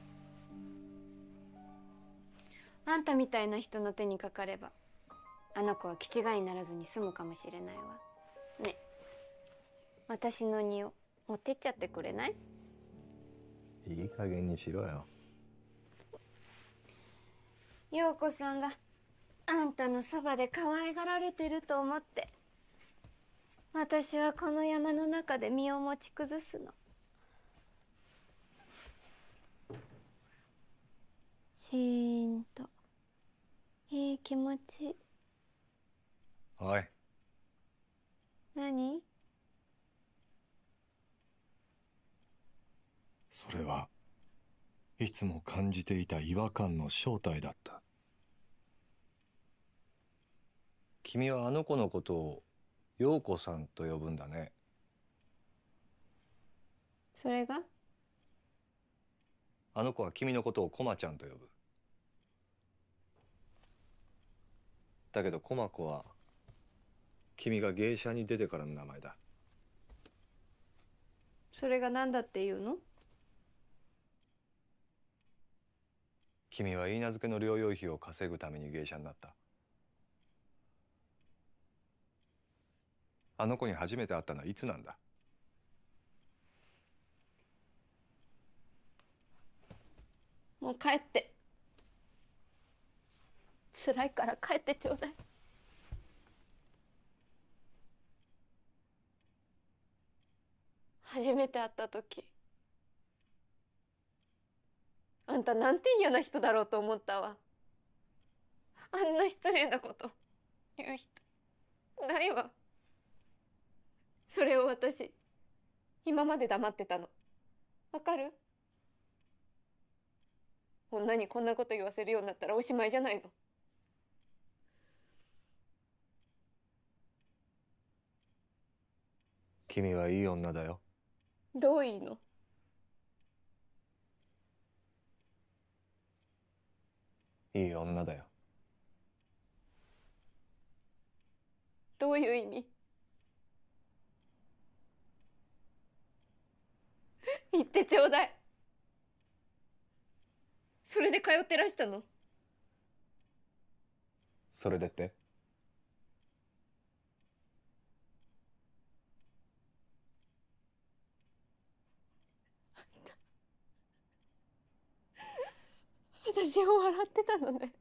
あんたみたいな人の手にかかればあの子は気違いにならずに済むかもしれないわ。ね、私の荷を持ってっちゃってくれない？
いい加減にしろよ。
陽子さんがあんたのそばで可愛がられてると思って私はこの山の中で身を持ち崩すの。シーンといい気持ち。
おい。
何？
それはいつも感じていた違和感の正体だった。
君はあの子のことを陽子さんと呼ぶんだね。
それが？
あの子は君のことをコマちゃんと呼ぶ。だけどコマ子は君が芸者に出てからの名前だ。
それが何だっていうの？
君は許嫁の療養費を稼ぐために芸者になった。あの子に初めて会ったのはいつなんだ？
もう帰って。辛いから帰ってちょうだい。初めて会った時、あんたなんて嫌な人だろうと思ったわ。あんな失礼なこと言う人ないわ。それを私今まで黙ってたの。わかる？女にこんなこと言わせるようになったらおしまいじゃないの。
君はいい女だよ。
どういいの？
いい女だよ。
どういう意味？言ってちょうだい。それで通ってらしたの？
それでって？
私を笑ってたのね。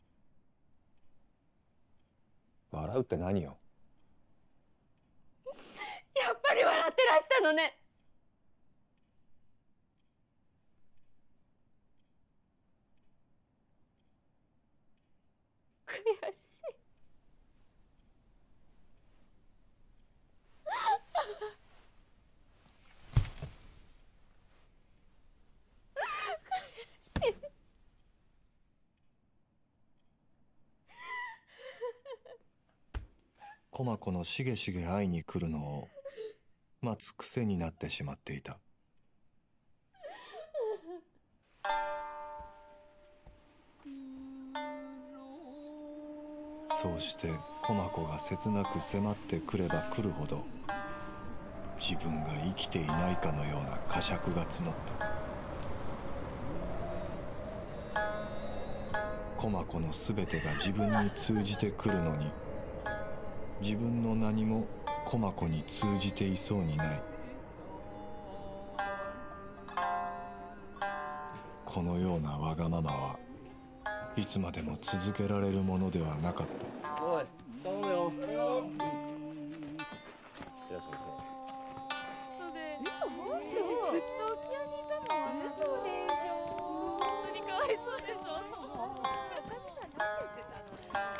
笑うって何よ？
やっぱり笑ってらしたのね。悔しい。悔しい。
駒子のしげしげ会いに来るのを待つ癖になってしまっていた。そうして駒子が切なく迫ってくれば来るほど自分が生きていないかのような呵責が募った。駒子の全てが自分に通じてくるのに自分の何も駒子に通じていそうにない。このようなわがままはいつまでも続けられるものではなかった。
おい、頼むよ。いらっしゃいま
それ嘘？本当？ずっと沖合にいたの？嘘でしょ。本当にかわいそうでしょ。なんて言ってたの？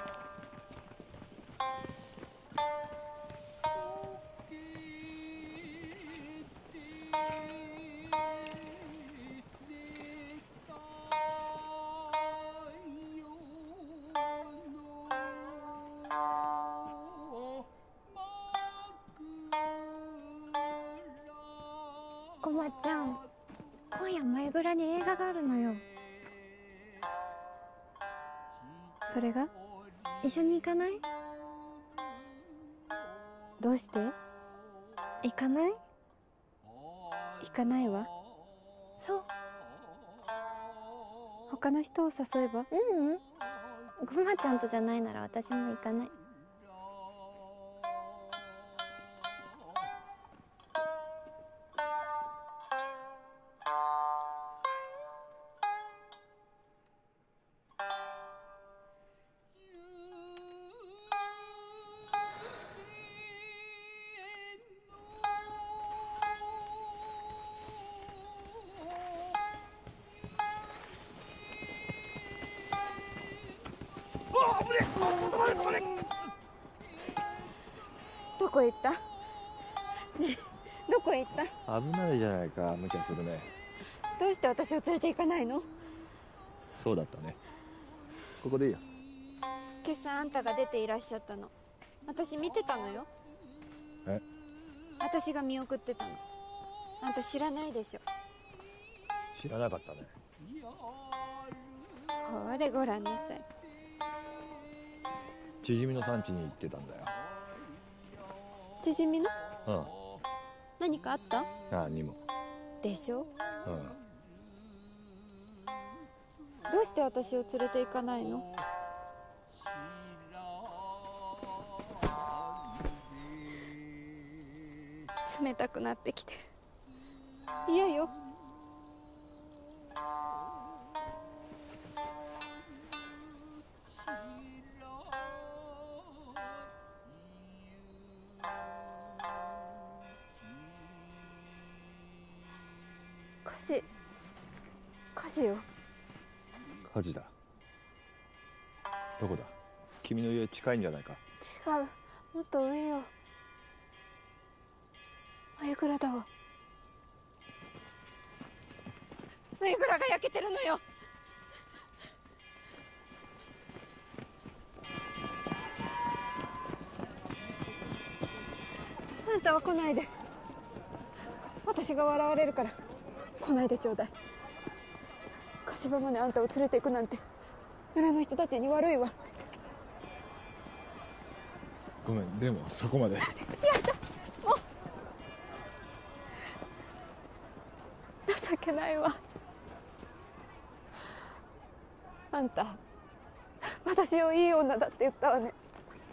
こまちゃん、今夜前蔵に映画があるのよ。それが一緒に行かない？どうして？行かない？行かないわ。そう。他の人を誘えば？ううん。ごまちゃんとじゃないなら私も行かない。どこへ行った？ねえ、どこへ行った？
危ないじゃないか、無茶するね。
どうして私を連れて行かないの？
そうだったね。ここでいいよ。
今朝あんたが出ていらっしゃったの。私見てたのよ。
え？
私が見送ってたの。あんた知らないでしょ。
知らなかったね。
これご覧なさい。
チヂミの産地に行ってたんだよ。
チヂミの？
うん。
何かあった？
何にも。
でしょ？
うん。
どうして私を連れて行かないの？冷たくなってきて嫌よ。火事よ。
火事だ。どこだ？君の家近いんじゃないか。
違う、もっと上よ。繭倉だわ。繭倉が焼けてるのよ。あんたは来ないで。私が笑われるから来ないでちょうだい。火事場まであんたを連れて行くなんて村の人たちに悪いわ。
ごめん、でもそこまで。
やだ、もう情けないわ。あんた私をいい女だって言ったわね。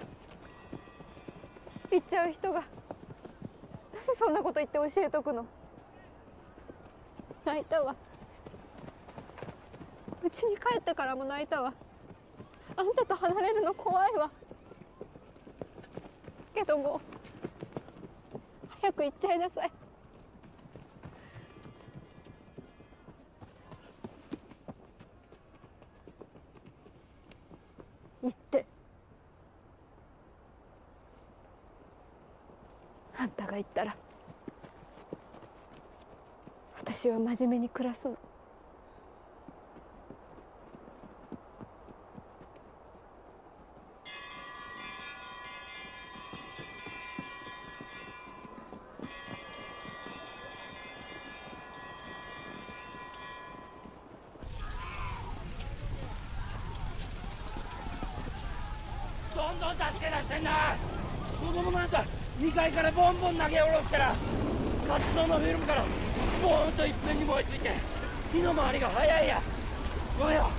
言っちゃう人がなぜそんなこと言って教えとくの。泣いたわ。家に帰ってからも泣いたわ。あんたと離れるの怖いわ。けどもう早く行っちゃいなさい。行って。あんたが行ったら私は真面目に暮らすの。
どんどん助け出してんな。子供なんか2階からボンボン投げ下ろしたら活動のフィルムからボーンといっぺんに燃えついて火の回りが早いや。およ。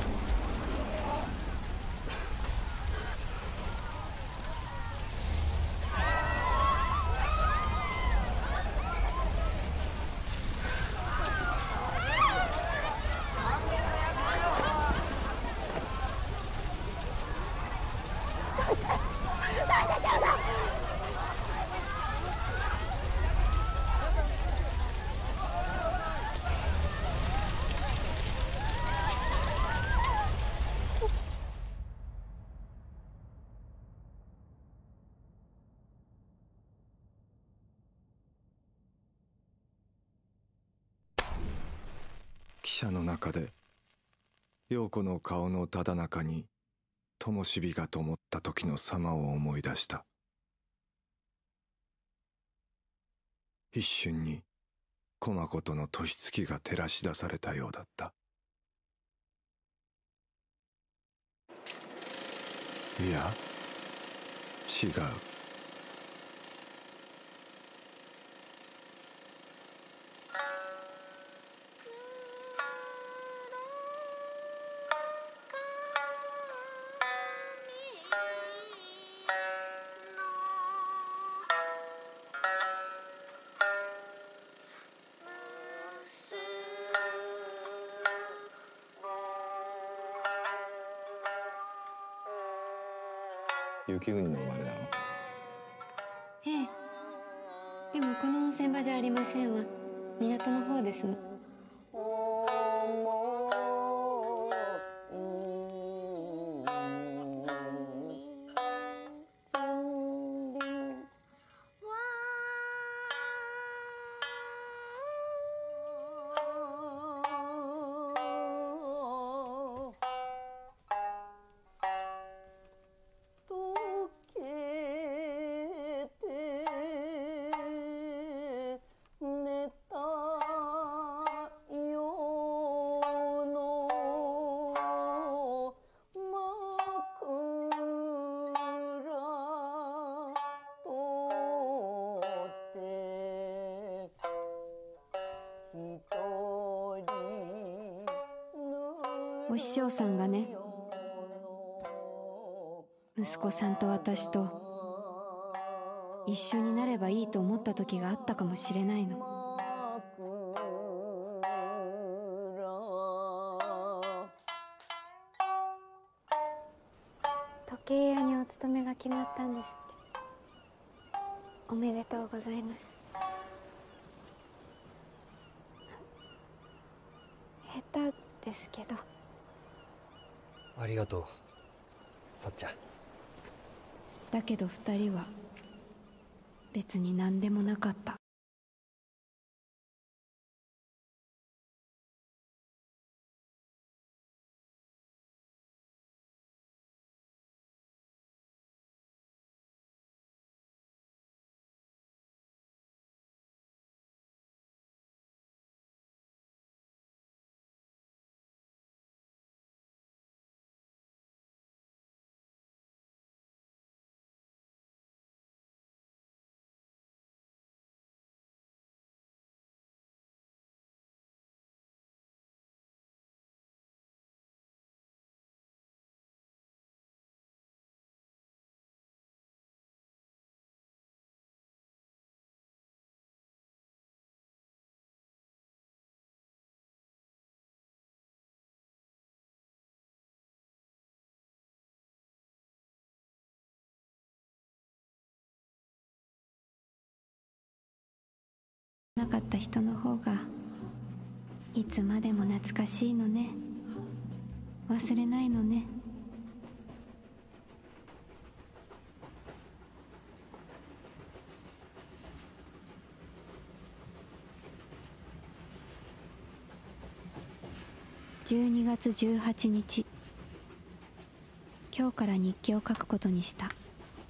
汽車の中で陽子の顔のただ中に灯火が灯った時の様を思い出した。一瞬に駒子との年月が照らし出されたようだった。いや、違う。
雪国の生まれなの？
ええ。でもこの温泉場じゃありませんわ。港の方ですの。
寝た
お師匠さんがね、息子さんと私と一緒になればいいと思った時があったかもしれないの。時計屋にお勤めが決まったんですって。おめでとうございます。下手ですけど。
ありがとう、さっちゃん。
だけど2人は別に何でもなかった。なかった人の方がいつまでも懐かしいのね。忘れないのね。12月18日、今日から日記を書くことにした。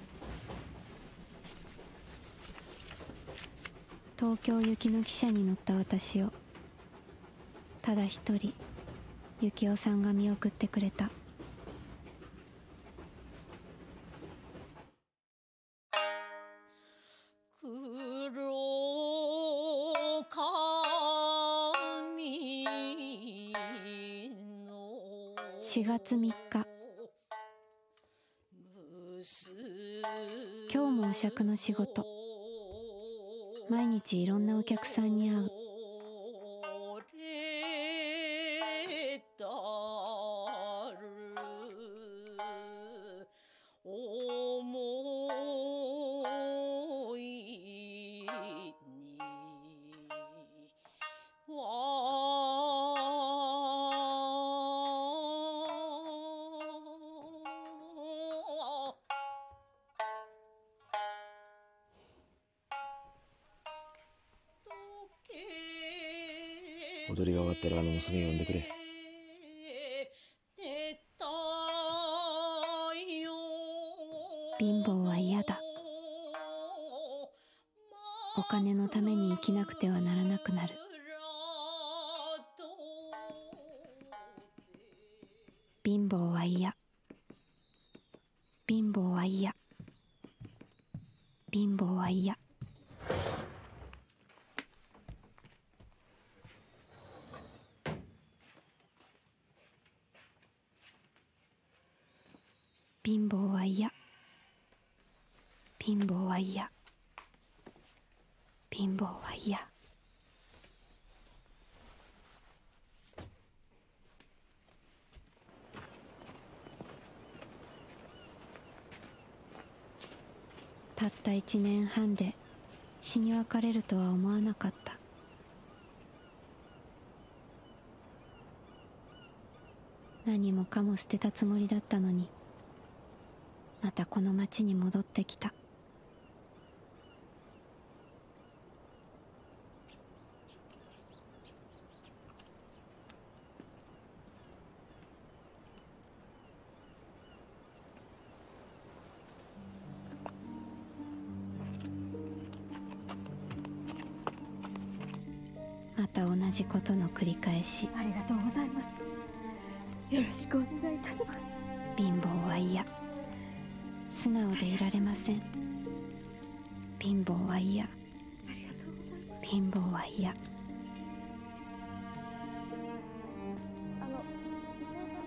東京行きの汽車に乗った私をただ一人幸男さんが見送ってくれた。4月3日、今日もお酌の仕事。毎日いろんなお客さんに会う。
踊りが終わったら娘呼んでくれ。
貧乏は嫌だ。お金のために生きなくてはならなくなる。貧乏は嫌。貧乏は嫌。貧乏は嫌。貧乏は嫌。貧乏は嫌。貧乏は嫌。たった1年半で死に別れるとは思わなかった。何もかも捨てたつもりだったのに、またこの町に戻ってきた。また同じことの繰り返し。
ありがとうございます。よろしくお願いいたします。
貧乏は嫌。素直でいられません。貧乏は嫌。貧乏は嫌。
伊藤さん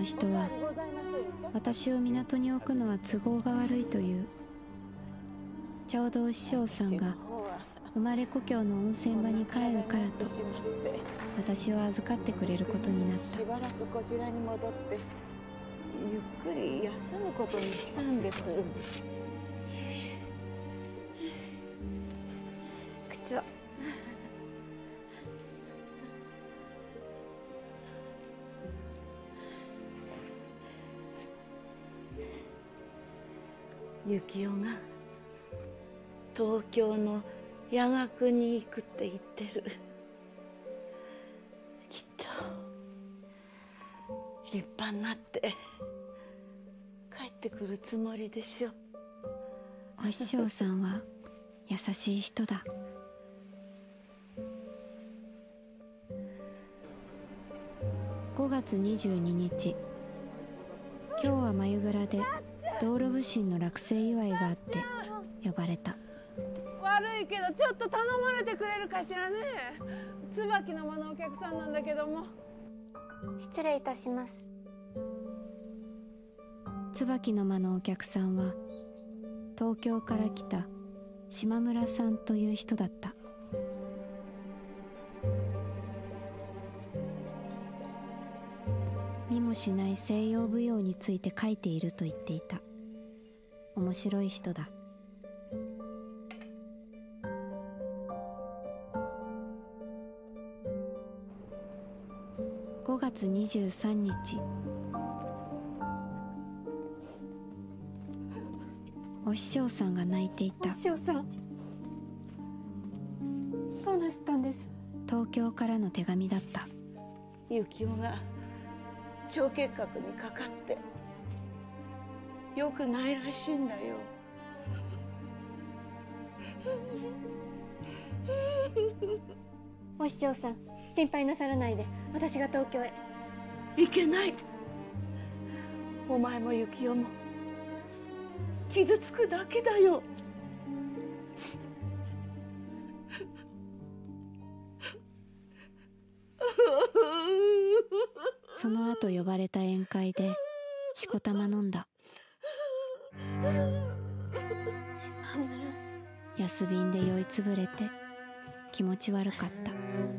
人は私を港に置くのは都合が悪いという。ちょうどお師匠さんが生まれ故郷の温泉場に帰るからと私を預かってくれることになった。
しばらくこちらに戻ってゆっくり休むことにしたんです。
靴を。
幸男が東京の夜学に行くって言ってる。きっと立派になって帰ってくるつもりでしょ。
お師匠さんは優しい人だ。5月22日、今日は眉倉で道路普請の落成祝いがあって呼ばれた。
悪いけどちょっと頼まれてくれるかしらね。椿の間のお客さんなんだけども。
失礼いたします。椿の間のお客さんは東京から来た島村さんという人だった。見もしない西洋舞踊について書いていると言っていた。面白い人だ。5月23日、お師匠さんが泣いていた。
お師匠さん、どうなすったんです？
東京からの手紙だった。
幸男が腸結核にかかってよくないらしいんだよ。
お師匠さん、心配なさらないで、私が東京へ。
いけない。お前も幸男も傷つくだけだよ。
その後呼ばれた宴会でしこたま飲んだ。安瓶で酔いつぶれて気持ち悪かった。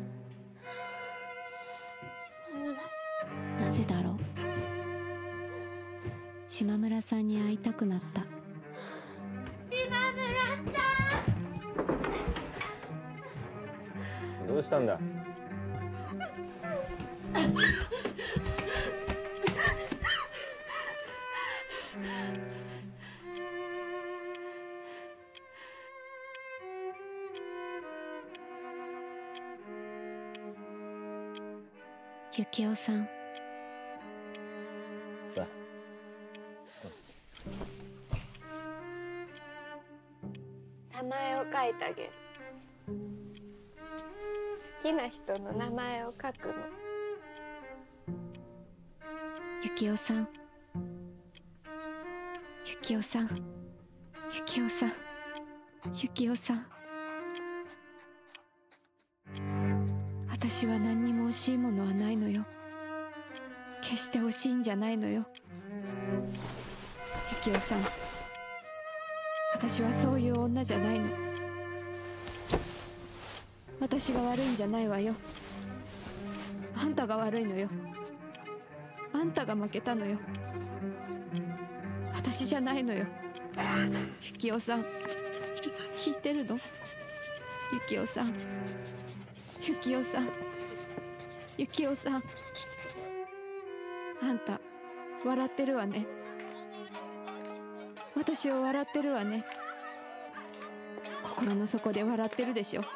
なぜだろう。島村さんに会いたくなった。
島村さん、
どうしたんだ。
幸男さん。
名前を書いてあげる。好きな人の名前を書くの。
幸男さん、幸男さん、幸男さん、幸男さん。私は何にも惜しいものはないのよ。決して惜しいんじゃないのよ。幸男さん、私はそういう女じゃないの。私が悪いんじゃないわよ。あんたが悪いのよ。あんたが負けたのよ。私じゃないのよ。幸男さん、聞いてるの？幸男さん、幸男さん、幸男さん。あんた笑ってるわね。私を笑ってるわね。心の底で笑ってるでしょ。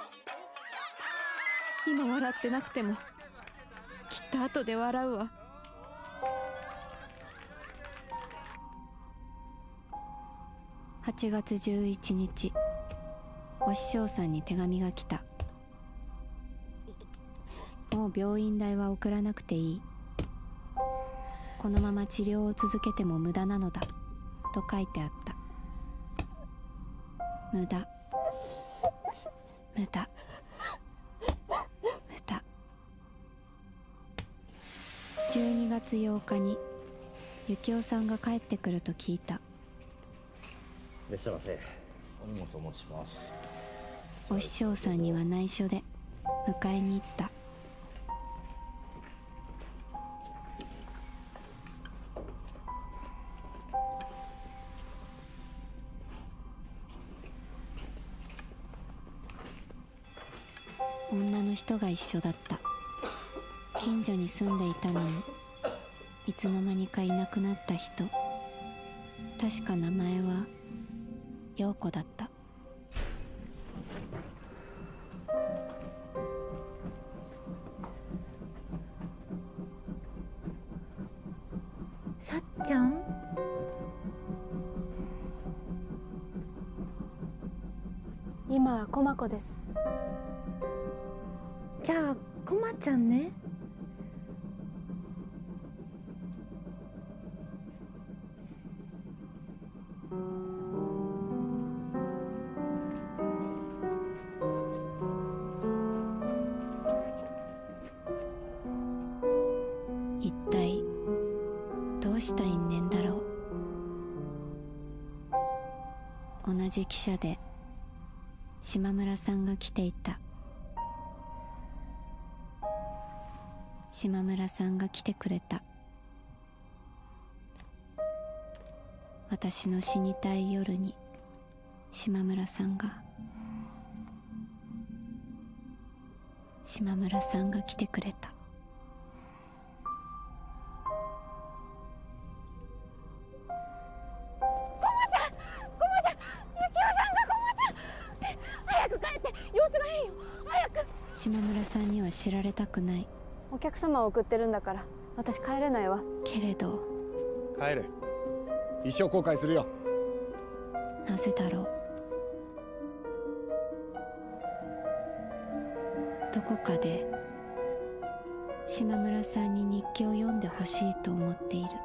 今笑ってなくてもきっと後で笑うわ。8月11日、お師匠さんに手紙が来た。もう病院代は送らなくていい。このまま治療を続けても無駄なのだと書いてあった。無駄、無駄、無駄。12月8日に幸男さんが帰ってくると聞いた。
いらっしゃいませ。お荷物お持ちします。
お師匠さんには内緒で迎えに行った。女の人が一緒だった。近所に住んでいたのにいつの間にかいなくなった人。確か名前は陽子だった。
さっちゃん？
今は駒子です。
じゃあ駒ちゃんね。
一体どうした因縁だろう。同じ汽車で島村さんが来ていた。島村さんが来てくれた。私の死にたい夜に島村さんが来てくれた。島村さんには知られたくない。
お客様を送ってるんだから私帰れないわ。
けれど
帰れ。一生後悔するよ。
なぜだろう。どこかで島村さんに日記を読んでほしいと思っている。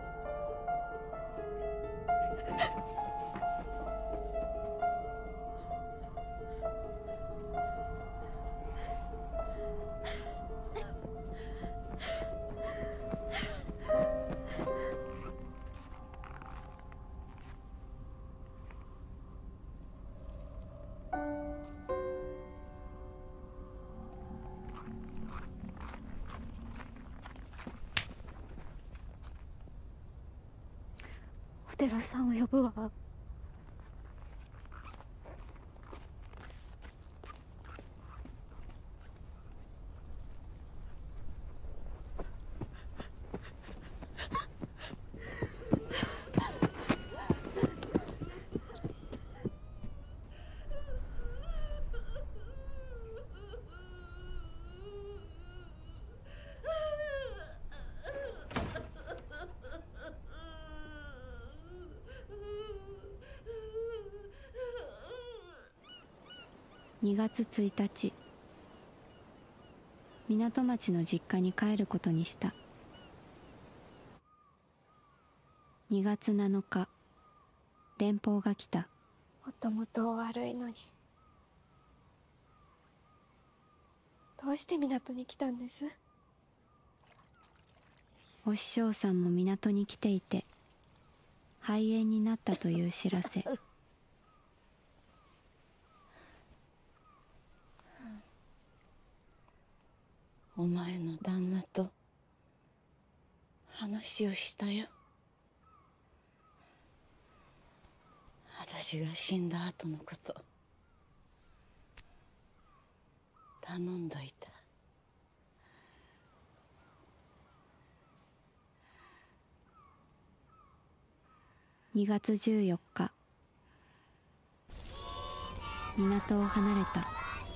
お寺さんを呼ぶわ。2月1日、港町の実家に帰ることにした。2月7日、電報が来た。
もともと悪いのにどうして港に来たんです？お師匠さんも港に来ていて肺炎になったという知らせ。
お前の旦那と話をしたよ。私が死んだ後のこと頼んどいた。
2月14日、港を離れた。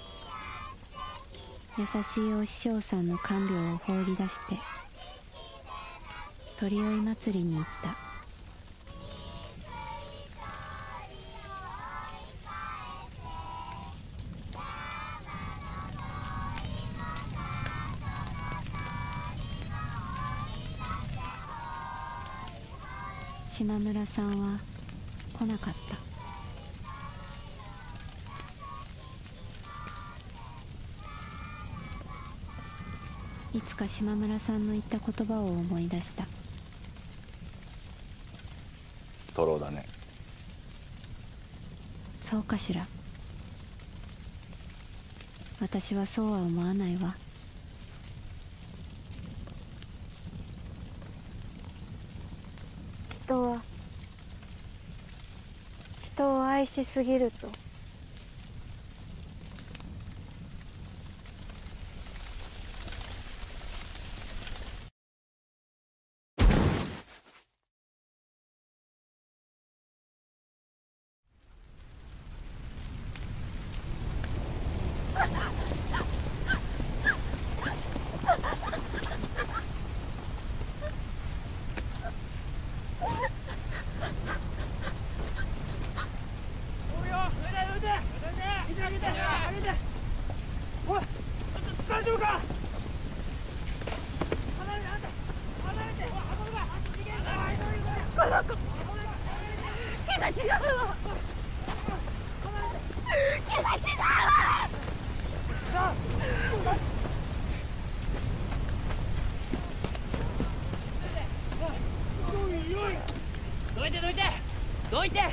優しいお師匠さんの看病を放り出して鳥追い祭りに行った。島村さんは来なかった。いつか島村さんの言った言葉を思い出した。
トロだね。
そうかしら。私はそうは思わないわ。人を愛しすぎると
どいて。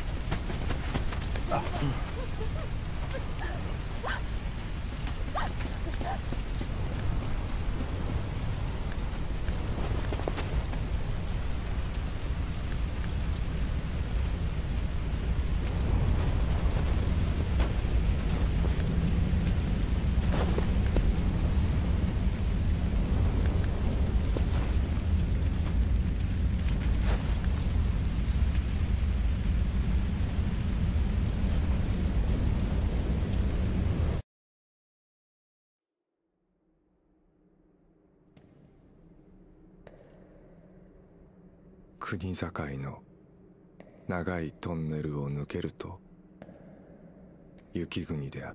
国境の長いトンネルを抜けると雪国であった。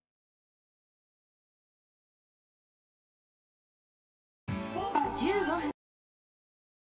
15分